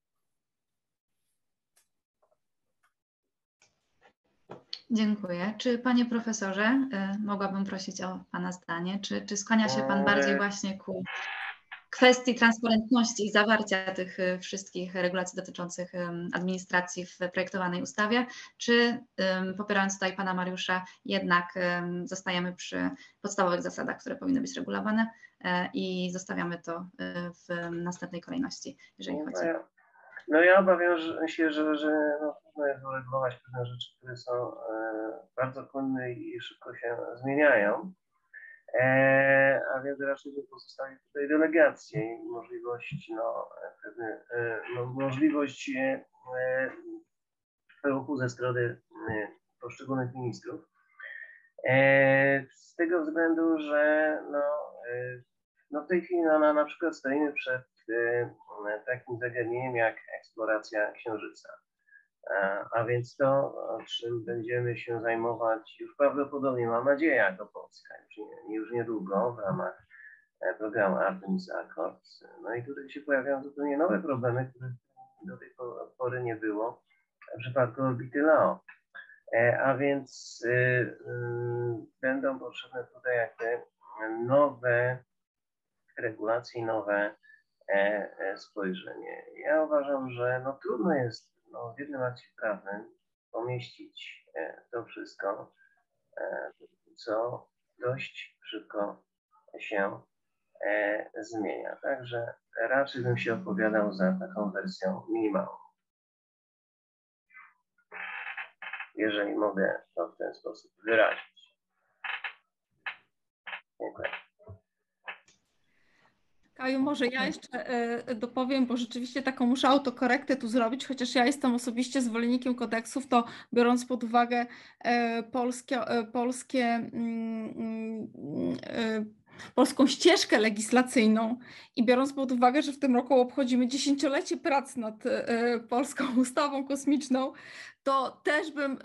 [SPEAKER 1] Dziękuję. Czy panie profesorze, mogłabym prosić o pana zdanie, czy skłania się pan bardziej właśnie ku kwestii transparentności i zawarcia tych wszystkich regulacji dotyczących administracji w projektowanej ustawie, czy popierając tutaj pana Mariusza, jednak zostajemy przy podstawowych zasadach, które powinny być regulowane i zostawiamy to w następnej kolejności, jeżeli chodzi.
[SPEAKER 3] No ja obawiam się, że trudno jest uregulować pewne rzeczy, które są bardzo płynne i szybko się zmieniają. A więc raczej bym pozostawił tutaj delegację i możliwość ruchu ze strony poszczególnych ministrów. Z tego względu, że w tej chwili na przykład stoimy przed takim zagadnieniem jak eksploracja Księżyca. A więc to, czym będziemy się zajmować już prawdopodobnie, mam nadzieję, jako Polska, już niedługo w ramach programu Artemis Accords. No i tutaj się pojawiają zupełnie nowe problemy, które do tej pory nie było w przypadku orbity LEO. A więc będą potrzebne tutaj jakby nowe regulacje, nowe spojrzenie. Ja uważam, że no, trudno jest w jednym akcie prawnym pomieścić to wszystko, co dość szybko się zmienia. Także raczej bym się opowiadał za taką wersją minimalną. Jeżeli mogę to w ten sposób wyrazić. Dziękuję.
[SPEAKER 2] Kaju, może ja jeszcze dopowiem, bo rzeczywiście taką muszę autokorektę tu zrobić, chociaż ja jestem osobiście zwolennikiem kodeksów, to biorąc pod uwagę polską ścieżkę legislacyjną i biorąc pod uwagę, że w tym roku obchodzimy 10-lecie prac nad polską ustawą kosmiczną, to też bym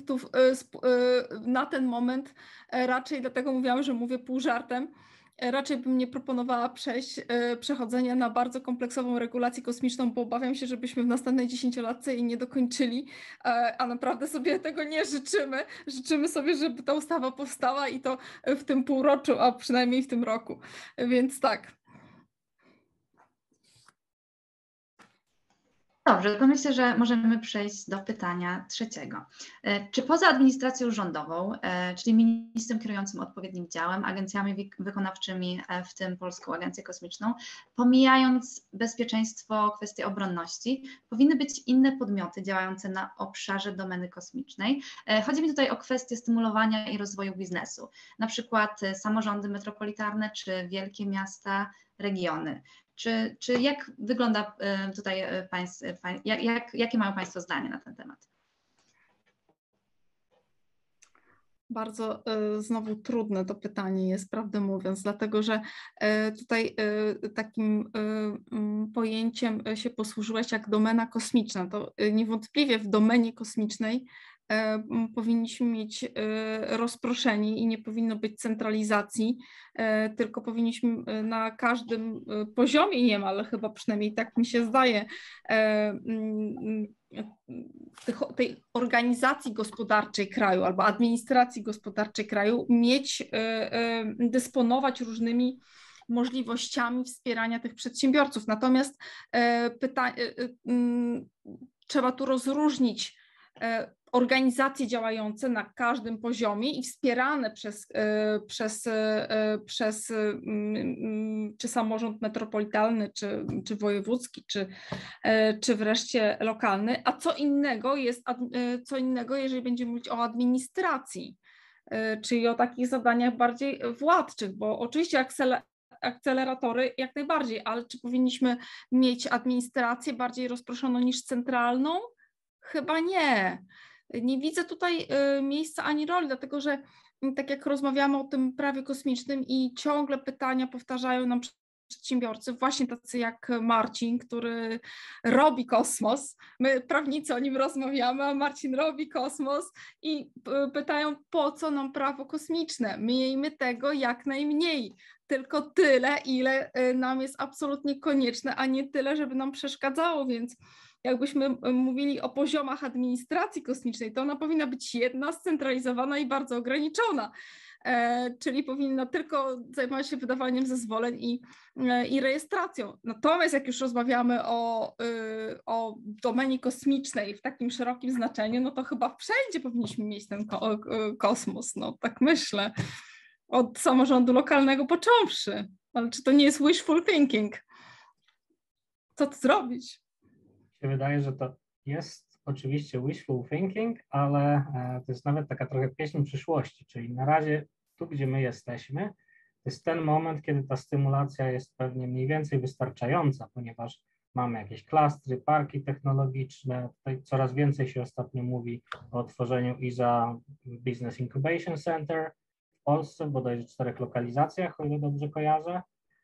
[SPEAKER 2] na ten moment raczej, dlatego mówiłam, że mówię pół żartem, raczej bym nie proponowała przechodzenia na bardzo kompleksową regulację kosmiczną, bo obawiam się, żebyśmy w następnej 10-latce jej nie dokończyli, a naprawdę sobie tego nie życzymy. Życzymy sobie, żeby ta ustawa powstała i to w tym półroczu, a przynajmniej w tym roku. Więc tak.
[SPEAKER 1] Dobrze, to myślę, że możemy przejść do pytania trzeciego. Czy poza administracją rządową, czyli ministrem kierującym odpowiednim działem, agencjami wykonawczymi, w tym Polską Agencję Kosmiczną, pomijając bezpieczeństwo, kwestie obronności, powinny być inne podmioty działające na obszarze domeny kosmicznej? Chodzi mi tutaj o kwestie stymulowania i rozwoju biznesu, na przykład samorządy metropolitarne czy wielkie miasta, regiony. Czy jak wygląda tutaj jakie mają Państwo zdanie na ten temat?
[SPEAKER 2] Bardzo znowu trudne to pytanie jest, prawdę mówiąc, dlatego że tutaj takim pojęciem się posłużyłeś jak domena kosmiczna. To niewątpliwie w domenie kosmicznej powinniśmy mieć rozproszenie i nie powinno być centralizacji, tylko powinniśmy na każdym poziomie niemal, chyba przynajmniej tak mi się zdaje, tej organizacji gospodarczej kraju albo administracji gospodarczej kraju dysponować różnymi możliwościami wspierania tych przedsiębiorców. Natomiast trzeba tu rozróżnić organizacje działające na każdym poziomie i wspierane czy samorząd metropolitalny, czy wojewódzki, czy wreszcie lokalny, a co innego, jeżeli będziemy mówić o administracji, czyli o takich zadaniach bardziej władczych, bo oczywiście akceleratory jak najbardziej, ale czy powinniśmy mieć administrację bardziej rozproszoną niż centralną? Chyba nie. Nie widzę tutaj miejsca ani roli, dlatego że tak jak rozmawiamy o tym prawie kosmicznym i ciągle pytania powtarzają nam przedsiębiorcy, właśnie tacy jak Marcin, który robi kosmos. My prawnicy o nim rozmawiamy, a Marcin robi kosmos i pytają, po co nam prawo kosmiczne? Miejmy tego jak najmniej. Tylko tyle, ile nam jest absolutnie konieczne, a nie tyle, żeby nam przeszkadzało, więc jakbyśmy mówili o poziomach administracji kosmicznej, to ona powinna być jedna, scentralizowana i bardzo ograniczona, czyli powinna tylko zajmować się wydawaniem zezwoleń i rejestracją. Natomiast jak już rozmawiamy o domenie kosmicznej w takim szerokim znaczeniu, no to chyba wszędzie powinniśmy mieć ten kosmos, no tak myślę, od samorządu lokalnego począwszy. Ale czy to nie jest wishful thinking? Co tu zrobić?
[SPEAKER 5] Się wydaje, że to jest oczywiście wishful thinking, ale to jest nawet taka trochę pieśń przyszłości, czyli na razie tu, gdzie my jesteśmy, to jest ten moment, kiedy ta stymulacja jest pewnie mniej więcej wystarczająca, ponieważ mamy jakieś klastry, parki technologiczne, tutaj coraz więcej się ostatnio mówi o tworzeniu ISA Business Incubation Center w Polsce, bodajże 4 lokalizacjach, o ile dobrze kojarzę.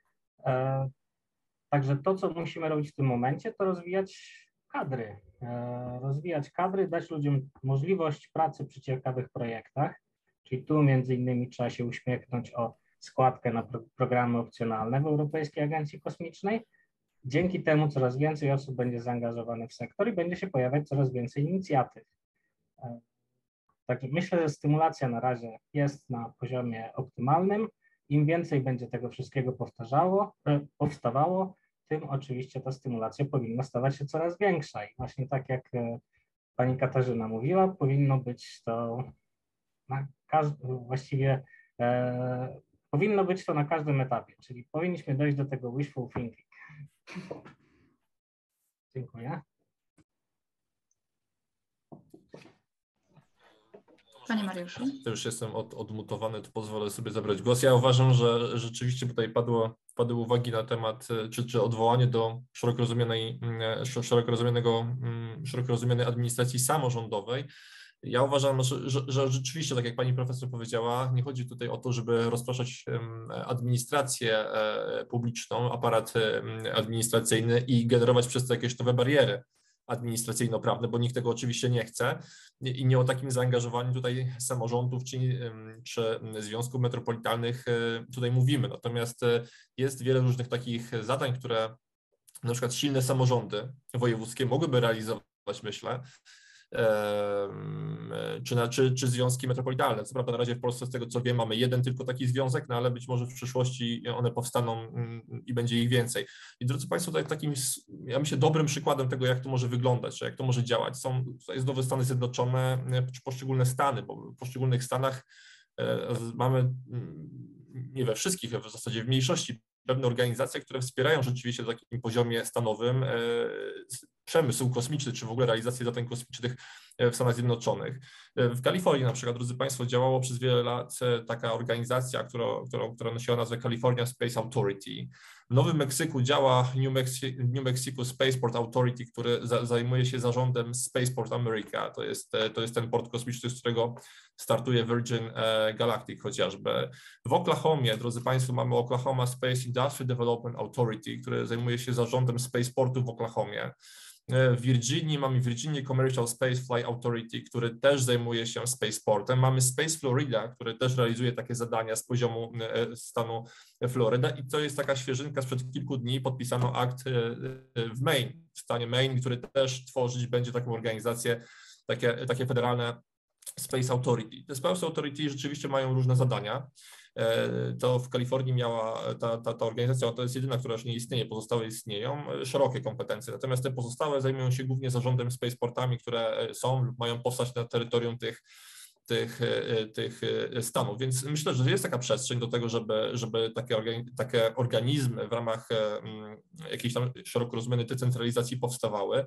[SPEAKER 5] Także to, co musimy robić w tym momencie, to rozwijać kadry, dać ludziom możliwość pracy przy ciekawych projektach, czyli tu między innymi trzeba się uśmiechnąć o składkę na programy opcjonalne w Europejskiej Agencji Kosmicznej, Dzięki temu coraz więcej osób będzie zaangażowanych w sektor i będzie się pojawiać coraz więcej inicjatyw. Także myślę, że stymulacja na razie jest na poziomie optymalnym. Im więcej będzie tego wszystkiego powstawało, tym oczywiście ta stymulacja powinna stawać się coraz większa. I właśnie tak jak pani Katarzyna mówiła, powinno być to powinno być to na każdym etapie, czyli powinniśmy dojść do tego wishful thinking. Dziękuję.
[SPEAKER 1] Panie Mariuszu.
[SPEAKER 4] To już jestem odmutowany, to pozwolę sobie zabrać głos. Ja uważam, że rzeczywiście tutaj padły uwagi na temat, czy odwołanie do szeroko rozumianej administracji samorządowej. Ja uważam, że rzeczywiście, tak jak pani profesor powiedziała, nie chodzi tutaj o to, żeby rozpraszać administrację publiczną, aparat administracyjny i generować przez to jakieś nowe bariery administracyjno-prawne, bo nikt tego oczywiście nie chce i nie o takim zaangażowaniu tutaj samorządów czy związków metropolitalnych tutaj mówimy. Natomiast jest wiele różnych takich zadań, które na przykład silne samorządy wojewódzkie mogłyby realizować, myślę, czy związki metropolitalne. Co prawda na razie w Polsce, z tego co wiem, mamy jeden tylko taki związek, no ale być może w przyszłości one powstaną i będzie ich więcej. I drodzy Państwo, tutaj takim, ja myślę, dobrym przykładem tego, jak to może wyglądać, czy jak to może działać, są nowe Stany Zjednoczone, czy poszczególne stany, bo w poszczególnych stanach mamy, nie we wszystkich, w zasadzie w mniejszości, pewne organizacje, które wspierają rzeczywiście na takim poziomie stanowym przemysł kosmiczny, czy w ogóle realizację zadań kosmicznych w Stanach Zjednoczonych. W Kalifornii na przykład, drodzy Państwo, działało przez wiele lat taka organizacja, która nosiła nazwę California Space Authority. W Nowym Meksyku działa New Mexico Spaceport Authority, który zajmuje się zarządem Spaceport America. To jest ten port kosmiczny, z którego startuje Virgin Galactic chociażby. W Oklahomie, drodzy Państwo, mamy Oklahoma Space Industry Development Authority, który zajmuje się zarządem spaceportu w Oklahomie. W Virginii mamy Virginia Commercial Space Flight Authority, który też zajmuje się spaceportem. Mamy Space Florida, który też realizuje takie zadania z poziomu stanu Floryda i to jest taka świeżynka sprzed kilku dni. Podpisano akt w Maine, w stanie Maine, który też tworzyć będzie taką organizację, takie federalne Space Authority. Te Space Authority rzeczywiście mają różne zadania. To w Kalifornii miała ta organizacja, to jest jedyna, która już nie istnieje, pozostałe istnieją, szerokie kompetencje. Natomiast te pozostałe zajmują się głównie zarządem spaceportami, które są lub mają powstać na terytorium tych stanów. Więc myślę, że jest taka przestrzeń do tego, żeby takie organizmy w ramach jakiejś tam szeroko rozumianej decentralizacji powstawały.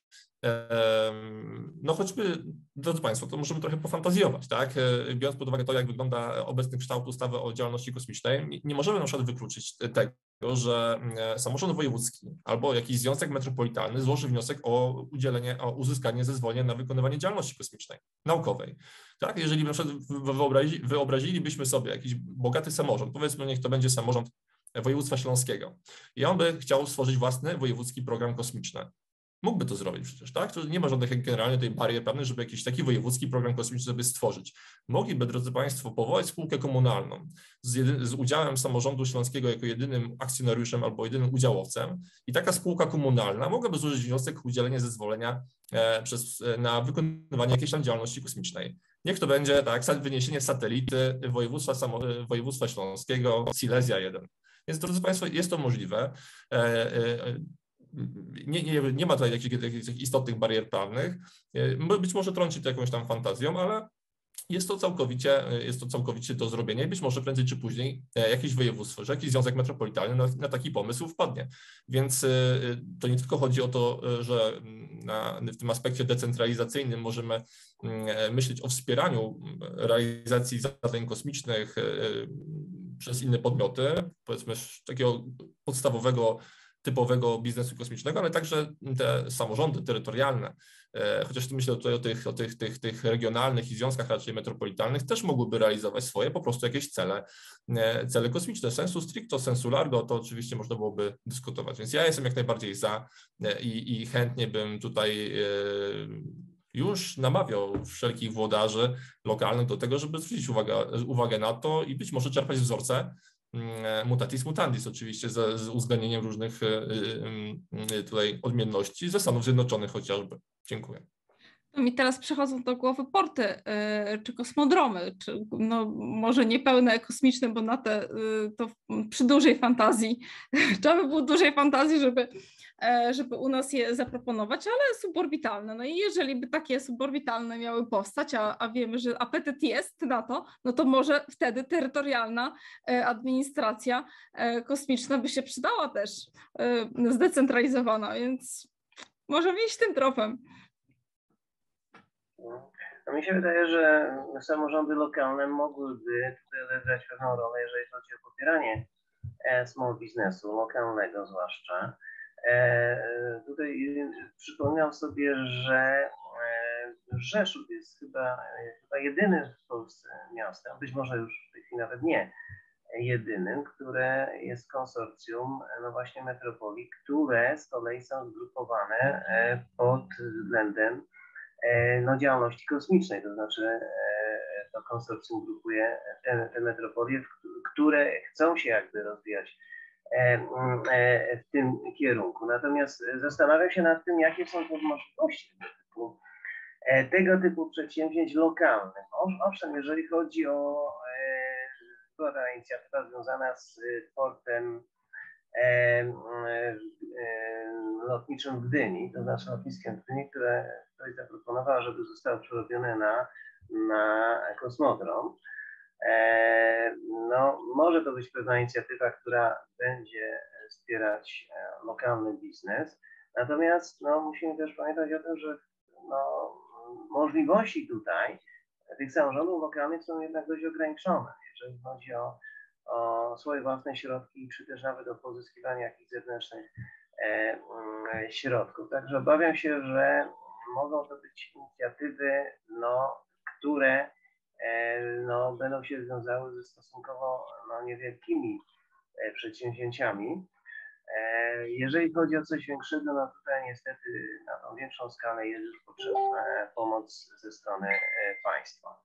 [SPEAKER 4] No choćby, drodzy Państwo, to możemy trochę pofantazjować, tak? Biorąc pod uwagę to, jak wygląda obecny kształt ustawy o działalności kosmicznej, nie możemy na przykład wykluczyć tego, że samorząd wojewódzki albo jakiś związek metropolitalny złoży wniosek o uzyskanie zezwolenia na wykonywanie działalności kosmicznej, naukowej. Tak? Jeżeli na przykład wyobrazilibyśmy sobie jakiś bogaty samorząd, powiedzmy, niech to będzie samorząd województwa śląskiego i on by chciał stworzyć własny wojewódzki program kosmiczny. Mógłby to zrobić przecież, tak? To nie ma żadnych generalnie tej barier prawnej, żeby jakiś taki wojewódzki program kosmiczny sobie stworzyć. Mogliby, drodzy Państwo, powołać spółkę komunalną z udziałem samorządu śląskiego jako jedynym akcjonariuszem albo jedynym udziałowcem i taka spółka komunalna mogłaby złożyć wniosek o udzielenie zezwolenia na wykonywanie jakiejś tam działalności kosmicznej. Niech to będzie tak, wyniesienie satelity województwa śląskiego, Silesia 1. Więc, drodzy Państwo, jest to możliwe. Nie ma tutaj jakichś istotnych barier prawnych. Być może trąci to jakąś tam fantazją, ale jest to całkowicie do zrobienia i być może prędzej czy później jakieś województwo, że jakiś związek metropolitalny na taki pomysł wpadnie. Więc to nie tylko chodzi o to, że w tym aspekcie decentralizacyjnym możemy myśleć o wspieraniu realizacji zadań kosmicznych przez inne podmioty, powiedzmy takiego podstawowego, typowego biznesu kosmicznego, ale także te samorządy terytorialne, chociaż myślę tutaj o tych regionalnych i związkach raczej metropolitalnych, też mogłyby realizować swoje po prostu jakieś cele kosmiczne. Sensu stricto, sensu largo, to oczywiście można byłoby dyskutować. Więc ja jestem jak najbardziej za i chętnie bym tutaj już namawiał wszelkich włodarzy lokalnych do tego, żeby zwrócić uwagę na to i być może czerpać wzorce mutatis mutandis oczywiście, z uwzględnieniem różnych tutaj odmienności ze Stanów Zjednoczonych chociażby. Dziękuję.
[SPEAKER 2] Mi teraz przychodzą do głowy porty czy kosmodromy, czy no, może nie pełne kosmiczne, bo na te to przy dużej fantazji, trzeba by było dużej fantazji, żeby u nas je zaproponować, ale suborbitalne. No i jeżeli by takie suborbitalne miały powstać, a wiemy, że apetyt jest na to, no to może wtedy terytorialna administracja kosmiczna by się przydała też, zdecentralizowana, więc możemy iść tym tropem.
[SPEAKER 3] No mi się wydaje, że samorządy lokalne mogłyby tutaj odegrać pewną rolę, jeżeli chodzi o popieranie small biznesu lokalnego zwłaszcza. Tutaj przypominam sobie, że Rzeszów jest chyba jedynym w Polsce miastem, być może już w tej chwili nawet nie jedynym, które jest konsorcjum, no właśnie metropolii, które z kolei są zgrupowane pod względem no, działalności kosmicznej, to znaczy to konsorcjum grupuje te metropolie, które chcą się jakby rozwijać w tym kierunku. Natomiast zastanawiam się nad tym, jakie są to możliwości tego typu przedsięwzięć lokalnych. Owszem, jeżeli chodzi o była ta inicjatywa związana z portem lotniczym w Gdyni, to znaczy lotniskiem w Gdyni, które ktoś zaproponował, żeby zostało przerobione na kosmodrom. No, może to być pewna inicjatywa, która będzie wspierać lokalny biznes. Natomiast no, musimy też pamiętać o tym, że no, możliwości tutaj tych samorządów lokalnych są jednak dość ograniczone, jeżeli chodzi o swoje własne środki, czy też nawet o pozyskiwanie jakichś zewnętrznych środków. Także obawiam się, że mogą to być inicjatywy, no, które no, będą się wiązały ze stosunkowo no, niewielkimi przedsięwzięciami. Jeżeli chodzi o coś większego, no tutaj niestety na tą większą skalę jest już potrzebna pomoc ze strony państwa.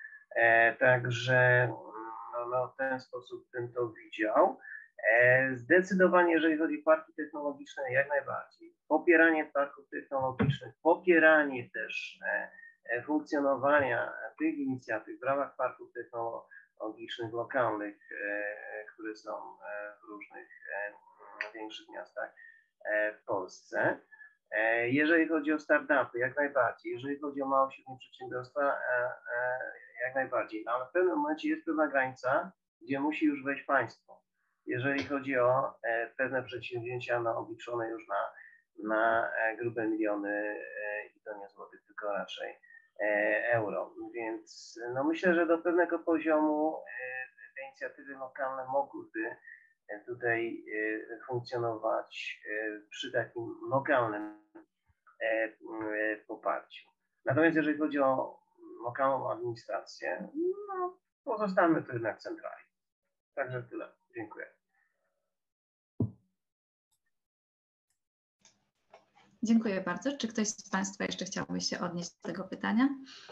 [SPEAKER 3] Także no, w ten sposób bym to widział. Zdecydowanie, jeżeli chodzi o parki technologiczne, jak najbardziej. Popieranie parków technologicznych, popieranie też funkcjonowania tych inicjatyw w ramach parków technologicznych lokalnych, które są w różnych większych miastach w Polsce. Jeżeli chodzi o startupy, jak najbardziej. Jeżeli chodzi o małe i średnie przedsiębiorstwa, jak najbardziej. Ale w pewnym momencie jest pewna granica, gdzie musi już wejść państwo. Jeżeli chodzi o pewne przedsięwzięcia no, obliczone już na grube miliony i to nie złotych, tylko raczej euro. Więc no, myślę, że do pewnego poziomu te inicjatywy lokalne mogłyby tutaj funkcjonować przy takim lokalnym poparciu. Natomiast jeżeli chodzi o lokalną administrację, no, pozostawmy to jednak centralnie. Także tyle. Dziękuję.
[SPEAKER 1] Dziękuję bardzo. Czy ktoś z Państwa jeszcze chciałby się odnieść do tego pytania?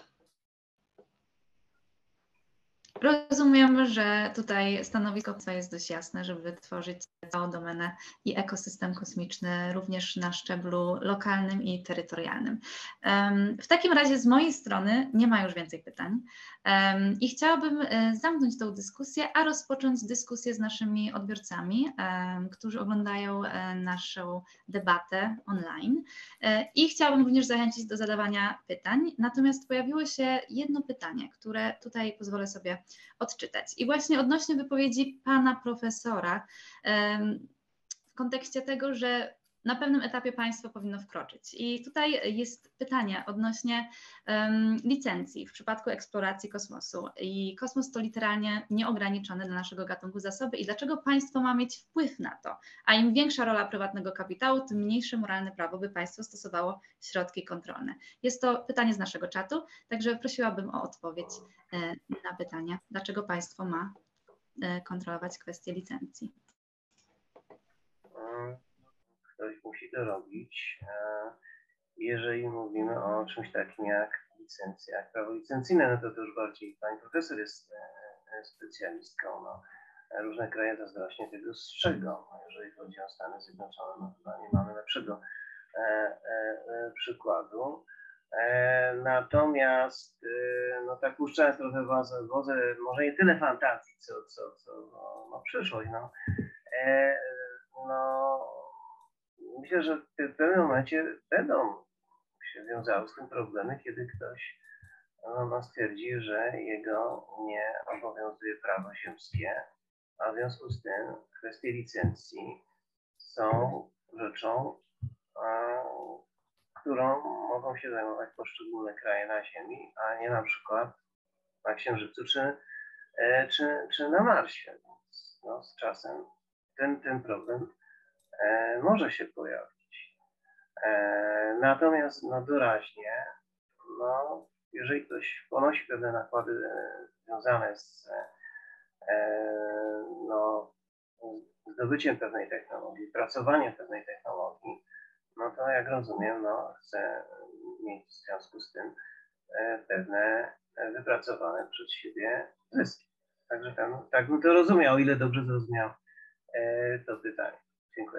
[SPEAKER 1] Rozumiem, że tutaj stanowisko państwa jest dość jasne, żeby tworzyć całą domenę i ekosystem kosmiczny również na szczeblu lokalnym i terytorialnym. W takim razie z mojej strony nie ma już więcej pytań i chciałabym zamknąć tę dyskusję, a rozpocząć dyskusję z naszymi odbiorcami, którzy oglądają naszą debatę online i chciałabym również zachęcić do zadawania pytań, natomiast pojawiło się jedno pytanie, które tutaj pozwolę sobie odczytać. I właśnie odnośnie wypowiedzi pana profesora w kontekście tego, że na pewnym etapie państwo powinno wkroczyć. I tutaj jest pytanie odnośnie licencji w przypadku eksploracji kosmosu. I kosmos to literalnie nieograniczone dla naszego gatunku zasoby i dlaczego państwo ma mieć wpływ na to? A im większa rola prywatnego kapitału, tym mniejsze moralne prawo by państwo stosowało środki kontrolne. Jest to pytanie z naszego czatu, także prosiłabym o odpowiedź na pytanie, dlaczego państwo ma kontrolować kwestie licencji.
[SPEAKER 3] Ktoś musi to robić, jeżeli mówimy o czymś takim jak licencja, jak prawo licencyjne, no to już bardziej pani profesor jest specjalistką. No. różne kraje zazdrośnie tego strzegą. Jeżeli chodzi o Stany Zjednoczone, no chyba nie mamy lepszego przykładu. Natomiast, no tak puszczając trochę wozę, może nie tyle fantazji, co przyszłość. Myślę, że w pewnym momencie będą się wiązały z tym problemy, kiedy ktoś stwierdzi, że jego nie obowiązuje prawo ziemskie, a w związku z tym kwestie licencji są rzeczą, którą mogą się zajmować poszczególne kraje na Ziemi, a nie na przykład na Księżycu czy na Marsie. Więc z czasem ten problem może się pojawić. Natomiast doraźnie, jeżeli ktoś ponosi pewne nakłady związane z zdobyciem pewnej technologii, pracowaniem pewnej technologii, to jak rozumiem, chce mieć w związku z tym pewne wypracowane przez siebie zyski. Także tak bym to rozumiał, o ile dobrze zrozumiał to pytanie. Dziękuję.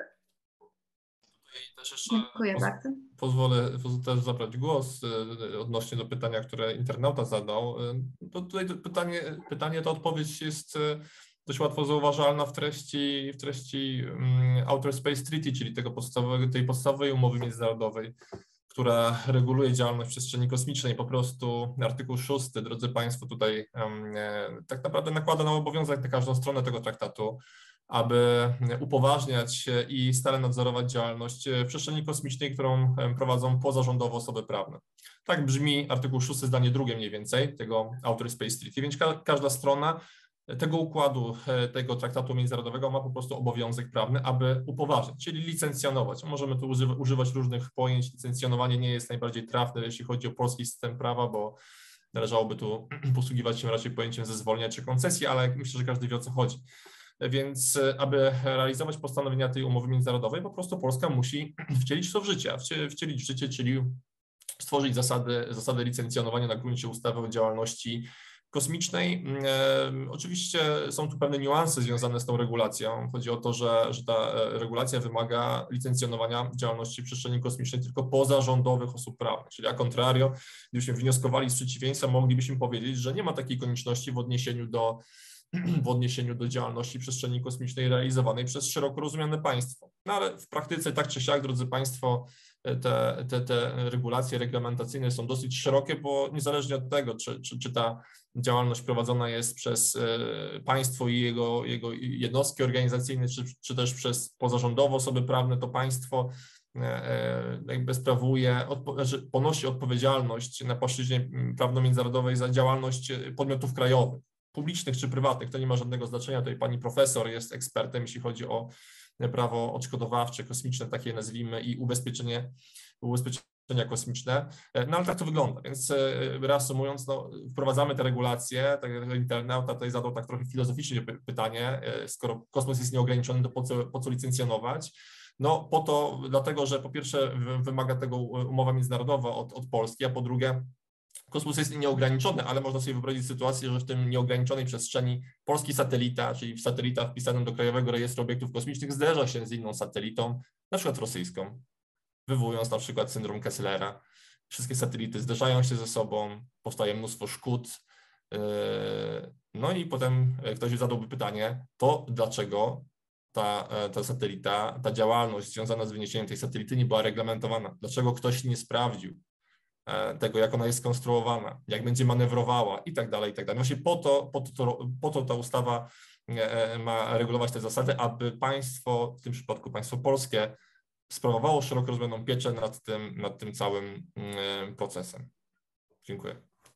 [SPEAKER 1] Dziękuję bardzo.
[SPEAKER 4] Pozwolę też zabrać głos odnośnie do pytania, które internauta zadał. To tutaj pytanie, ta odpowiedź jest dość łatwo zauważalna w treści Outer Space Treaty, czyli tej podstawowej umowy międzynarodowej, która reguluje działalność przestrzeni kosmicznej. Po prostu artykuł 6, drodzy Państwo, tutaj tak naprawdę nakłada nam obowiązek na każdą stronę tego traktatu, aby upoważniać i stale nadzorować działalność w przestrzeni kosmicznej, którą prowadzą pozarządowe osoby prawne. Tak brzmi artykuł 6, zdanie drugie mniej więcej tego Outer Space Treaty, więc każda strona tego układu, tego traktatu międzynarodowego ma po prostu obowiązek prawny, aby upoważniać, czyli licencjonować. Możemy tu używać różnych pojęć. Licencjonowanie nie jest najbardziej trafne, jeśli chodzi o polski system prawa, bo należałoby tu posługiwać się raczej pojęciem zezwolenia czy koncesji, ale myślę, że każdy wie, o co chodzi. Więc aby realizować postanowienia tej umowy międzynarodowej, po prostu Polska musi wcielić to w życie, czyli stworzyć zasady licencjonowania na gruncie ustawy o działalności kosmicznej. Oczywiście są tu pewne niuanse związane z tą regulacją. Chodzi o to, że ta regulacja wymaga licencjonowania działalności w przestrzeni kosmicznej tylko pozarządowych osób prawnych, czyli a contrario, gdybyśmy wnioskowali z przeciwieństwa, moglibyśmy powiedzieć, że nie ma takiej konieczności w odniesieniu do działalności przestrzeni kosmicznej realizowanej przez szeroko rozumiane państwo. No ale w praktyce tak czy siak, drodzy Państwo, te regulacje reglamentacyjne są dosyć szerokie, bo niezależnie od tego, czy ta działalność prowadzona jest przez państwo i jego jednostki organizacyjne, czy też przez pozarządowe osoby prawne, to państwo jakby ponosi odpowiedzialność na płaszczyźnie prawno-międzynarodowej za działalność podmiotów krajowych, publicznych czy prywatnych, to nie ma żadnego znaczenia. Tutaj pani profesor jest ekspertem, jeśli chodzi o prawo odszkodowawcze, kosmiczne, takie nazwijmy, i ubezpieczenia kosmiczne. No ale tak to wygląda, więc reasumując, wprowadzamy te regulacje, tak jak internauta tutaj zadał tak trochę filozoficznie pytanie, skoro kosmos jest nieograniczony, to po co licencjonować? No po to, dlatego że po pierwsze wymaga tego umowa międzynarodowa od Polski, a po drugie kosmos jest nieograniczony, ale można sobie wyobrazić sytuację, że w tym nieograniczonej przestrzeni polski satelita, czyli satelita wpisanym do Krajowego Rejestru Obiektów Kosmicznych, zderza się z inną satelitą, na przykład rosyjską, wywołując na przykład syndrom Kesslera. Wszystkie satelity zderzają się ze sobą, powstaje mnóstwo szkód. No i potem ktoś zadałby pytanie, to dlaczego ta satelita, ta działalność związana z wyniesieniem tej satelity nie była reglamentowana? Dlaczego ktoś nie sprawdził tego, jak ona jest skonstruowana, jak będzie manewrowała i tak dalej, i tak dalej. Właśnie po to ta ustawa ma regulować te zasady, aby państwo, w tym przypadku państwo polskie, sprawowało szeroko rozumianą pieczę nad tym całym procesem. Dziękuję.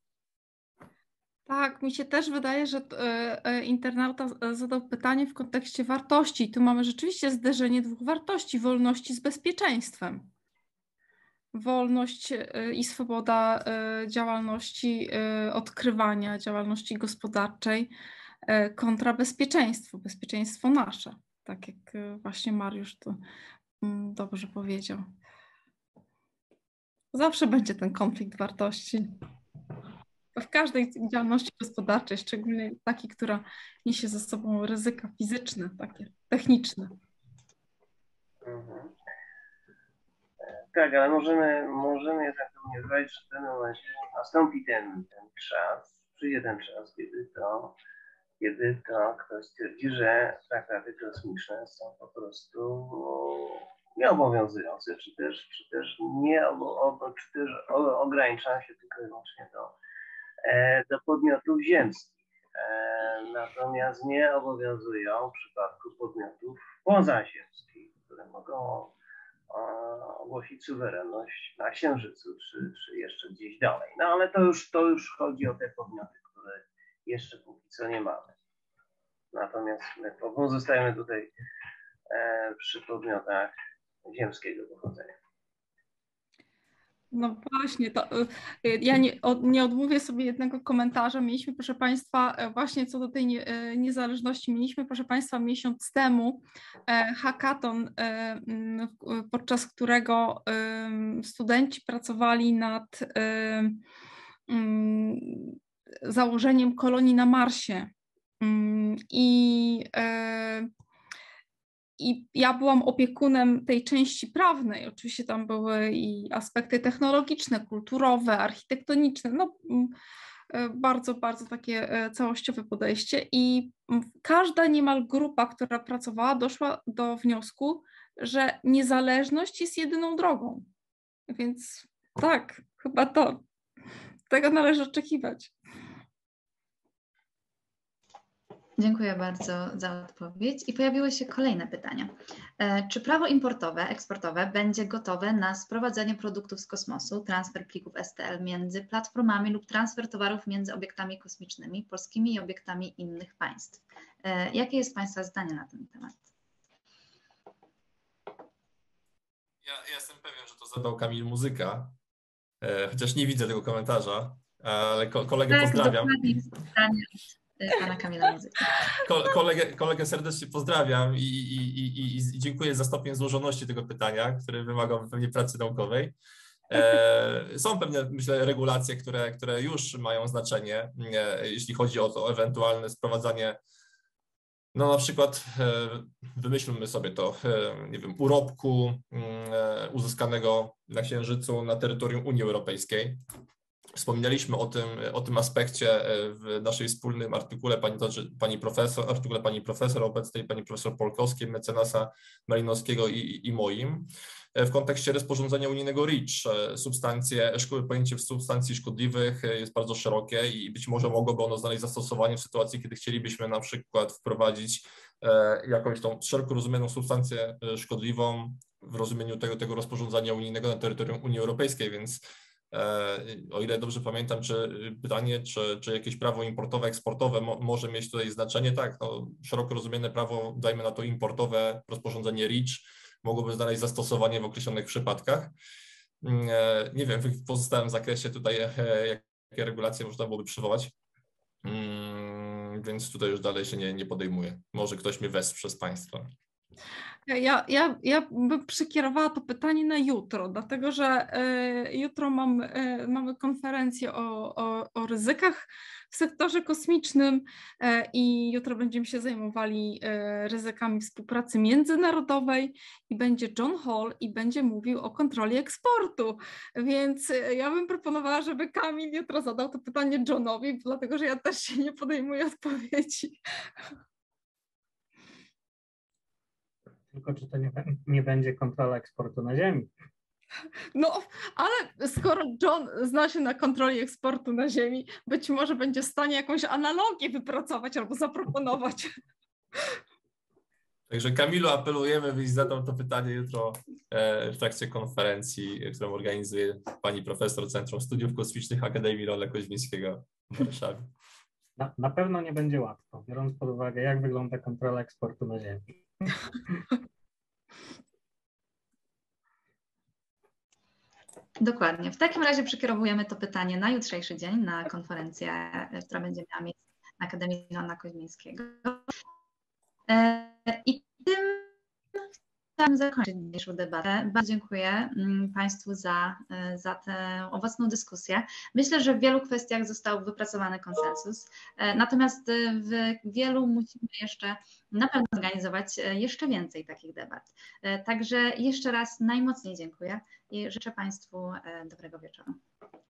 [SPEAKER 2] Tak, mi się też wydaje, że internauta zadał pytanie w kontekście wartości. Tu mamy rzeczywiście zderzenie dwóch wartości, wolności z bezpieczeństwem. Wolność i swoboda działalności odkrywania, działalności gospodarczej kontra bezpieczeństwo nasze, tak jak właśnie Mariusz to dobrze powiedział. Zawsze będzie ten konflikt wartości. w każdej działalności gospodarczej, szczególnie takiej, która niesie ze sobą ryzyka fizyczne, takie techniczne.
[SPEAKER 3] Tak, ale możemy jednak domniemywać, że w pewnym momencie nastąpi ten czas, przyjdzie ten czas, kiedy to ktoś stwierdzi, że traktaty kosmiczne są po prostu nieobowiązujące, czy też ograniczają się tylko i wyłącznie do podmiotów ziemskich. Natomiast nie obowiązują w przypadku podmiotów pozaziemskich, które mogą ogłosić suwerenność na Księżycu, czy jeszcze gdzieś dalej. No ale to już chodzi o te podmioty, które jeszcze póki co nie mamy. Natomiast my pozostajemy tutaj przy podmiotach ziemskiego pochodzenia.
[SPEAKER 2] No właśnie, to ja nie odmówię sobie jednego komentarza. Mieliśmy, proszę Państwa, właśnie co do tej niezależności, mieliśmy, proszę Państwa, miesiąc temu hackathon, podczas którego studenci pracowali nad założeniem kolonii na Marsie. I ja byłam opiekunem tej części prawnej. Oczywiście tam były i aspekty technologiczne, kulturowe, architektoniczne, no bardzo, bardzo takie całościowe podejście. I każda niemal grupa, która pracowała, doszła do wniosku, że niezależność jest jedyną drogą. Więc tak, chyba tego należy oczekiwać.
[SPEAKER 1] Dziękuję bardzo za odpowiedź. I pojawiły się kolejne pytania. Czy prawo importowe, eksportowe będzie gotowe na sprowadzenie produktów z kosmosu, transfer plików STL między platformami lub transfer towarów między obiektami kosmicznymi, polskimi i obiektami innych państw? Jakie jest Państwa zdanie na ten temat?
[SPEAKER 4] Ja jestem pewien, że to zadał Kamil Muzyka, chociaż nie widzę tego komentarza, ale kolegę pozdrawiam.
[SPEAKER 1] Dokładnie jest pytanie pana Kamila Muzyki.
[SPEAKER 4] Kolegę serdecznie pozdrawiam i dziękuję za stopień złożoności tego pytania, który wymagał pewnie pracy naukowej. Są pewne, myślę, regulacje, które już mają znaczenie, jeśli chodzi o to ewentualne sprowadzanie, no na przykład wymyślmy sobie to, nie wiem, urobku uzyskanego na Księżycu na terytorium Unii Europejskiej. Wspominaliśmy o tym aspekcie w naszej wspólnym artykule pani profesor obecnej, pani profesor Polkowskiej, mecenasa Malinowskiego i moim, w kontekście rozporządzenia unijnego REACH. Pojęcie substancji szkodliwych jest bardzo szerokie i być może mogłoby ono znaleźć zastosowanie w sytuacji, kiedy chcielibyśmy na przykład wprowadzić jakąś tą szeroko rozumianą substancję szkodliwą w rozumieniu tego rozporządzenia unijnego na terytorium Unii Europejskiej, więc o ile dobrze pamiętam, czy jakieś prawo importowe, eksportowe może mieć tutaj znaczenie, tak, no, szeroko rozumiane prawo, dajmy na to importowe, rozporządzenie REACH mogłoby znaleźć zastosowanie w określonych przypadkach. Nie wiem, w pozostałym zakresie tutaj jakie regulacje można byłoby przywołać, więc tutaj już dalej się nie podejmuję. Może ktoś mnie wesprze z Państwa.
[SPEAKER 2] Ja bym przekierowała to pytanie na jutro, dlatego że jutro mamy konferencję o ryzykach w sektorze kosmicznym i jutro będziemy się zajmowali ryzykami współpracy międzynarodowej i będzie John Hall i będzie mówił o kontroli eksportu, więc ja bym proponowała, żeby Kamil jutro zadał to pytanie Johnowi, dlatego że ja też się nie podejmuję odpowiedzi.
[SPEAKER 5] Tylko czy to nie będzie kontrola eksportu na Ziemi?
[SPEAKER 2] No, ale skoro John zna się na kontroli eksportu na Ziemi, być może będzie w stanie jakąś analogię wypracować albo zaproponować.
[SPEAKER 4] Także Kamilu apelujemy, byś zadał to pytanie jutro w trakcie konferencji, którą organizuje pani profesor Centrum Studiów Kosmicznych Akademii Leona Koźmińskiego w Warszawie.
[SPEAKER 5] Na pewno nie będzie łatwo, biorąc pod uwagę, jak wygląda kontrola eksportu na Ziemi.
[SPEAKER 1] Dokładnie. W takim razie przekierowujemy to pytanie na jutrzejszy dzień, na konferencję, która będzie miała miejsce na Akademii Leona Koźmińskiego. I tym chciałam zakończyć dzisiejszą debatę. Bardzo dziękuję Państwu za tę owocną dyskusję. Myślę, że w wielu kwestiach został wypracowany konsensus, natomiast w wielu musimy jeszcze na pewno zorganizować jeszcze więcej takich debat. Także jeszcze raz najmocniej dziękuję i życzę Państwu dobrego wieczoru.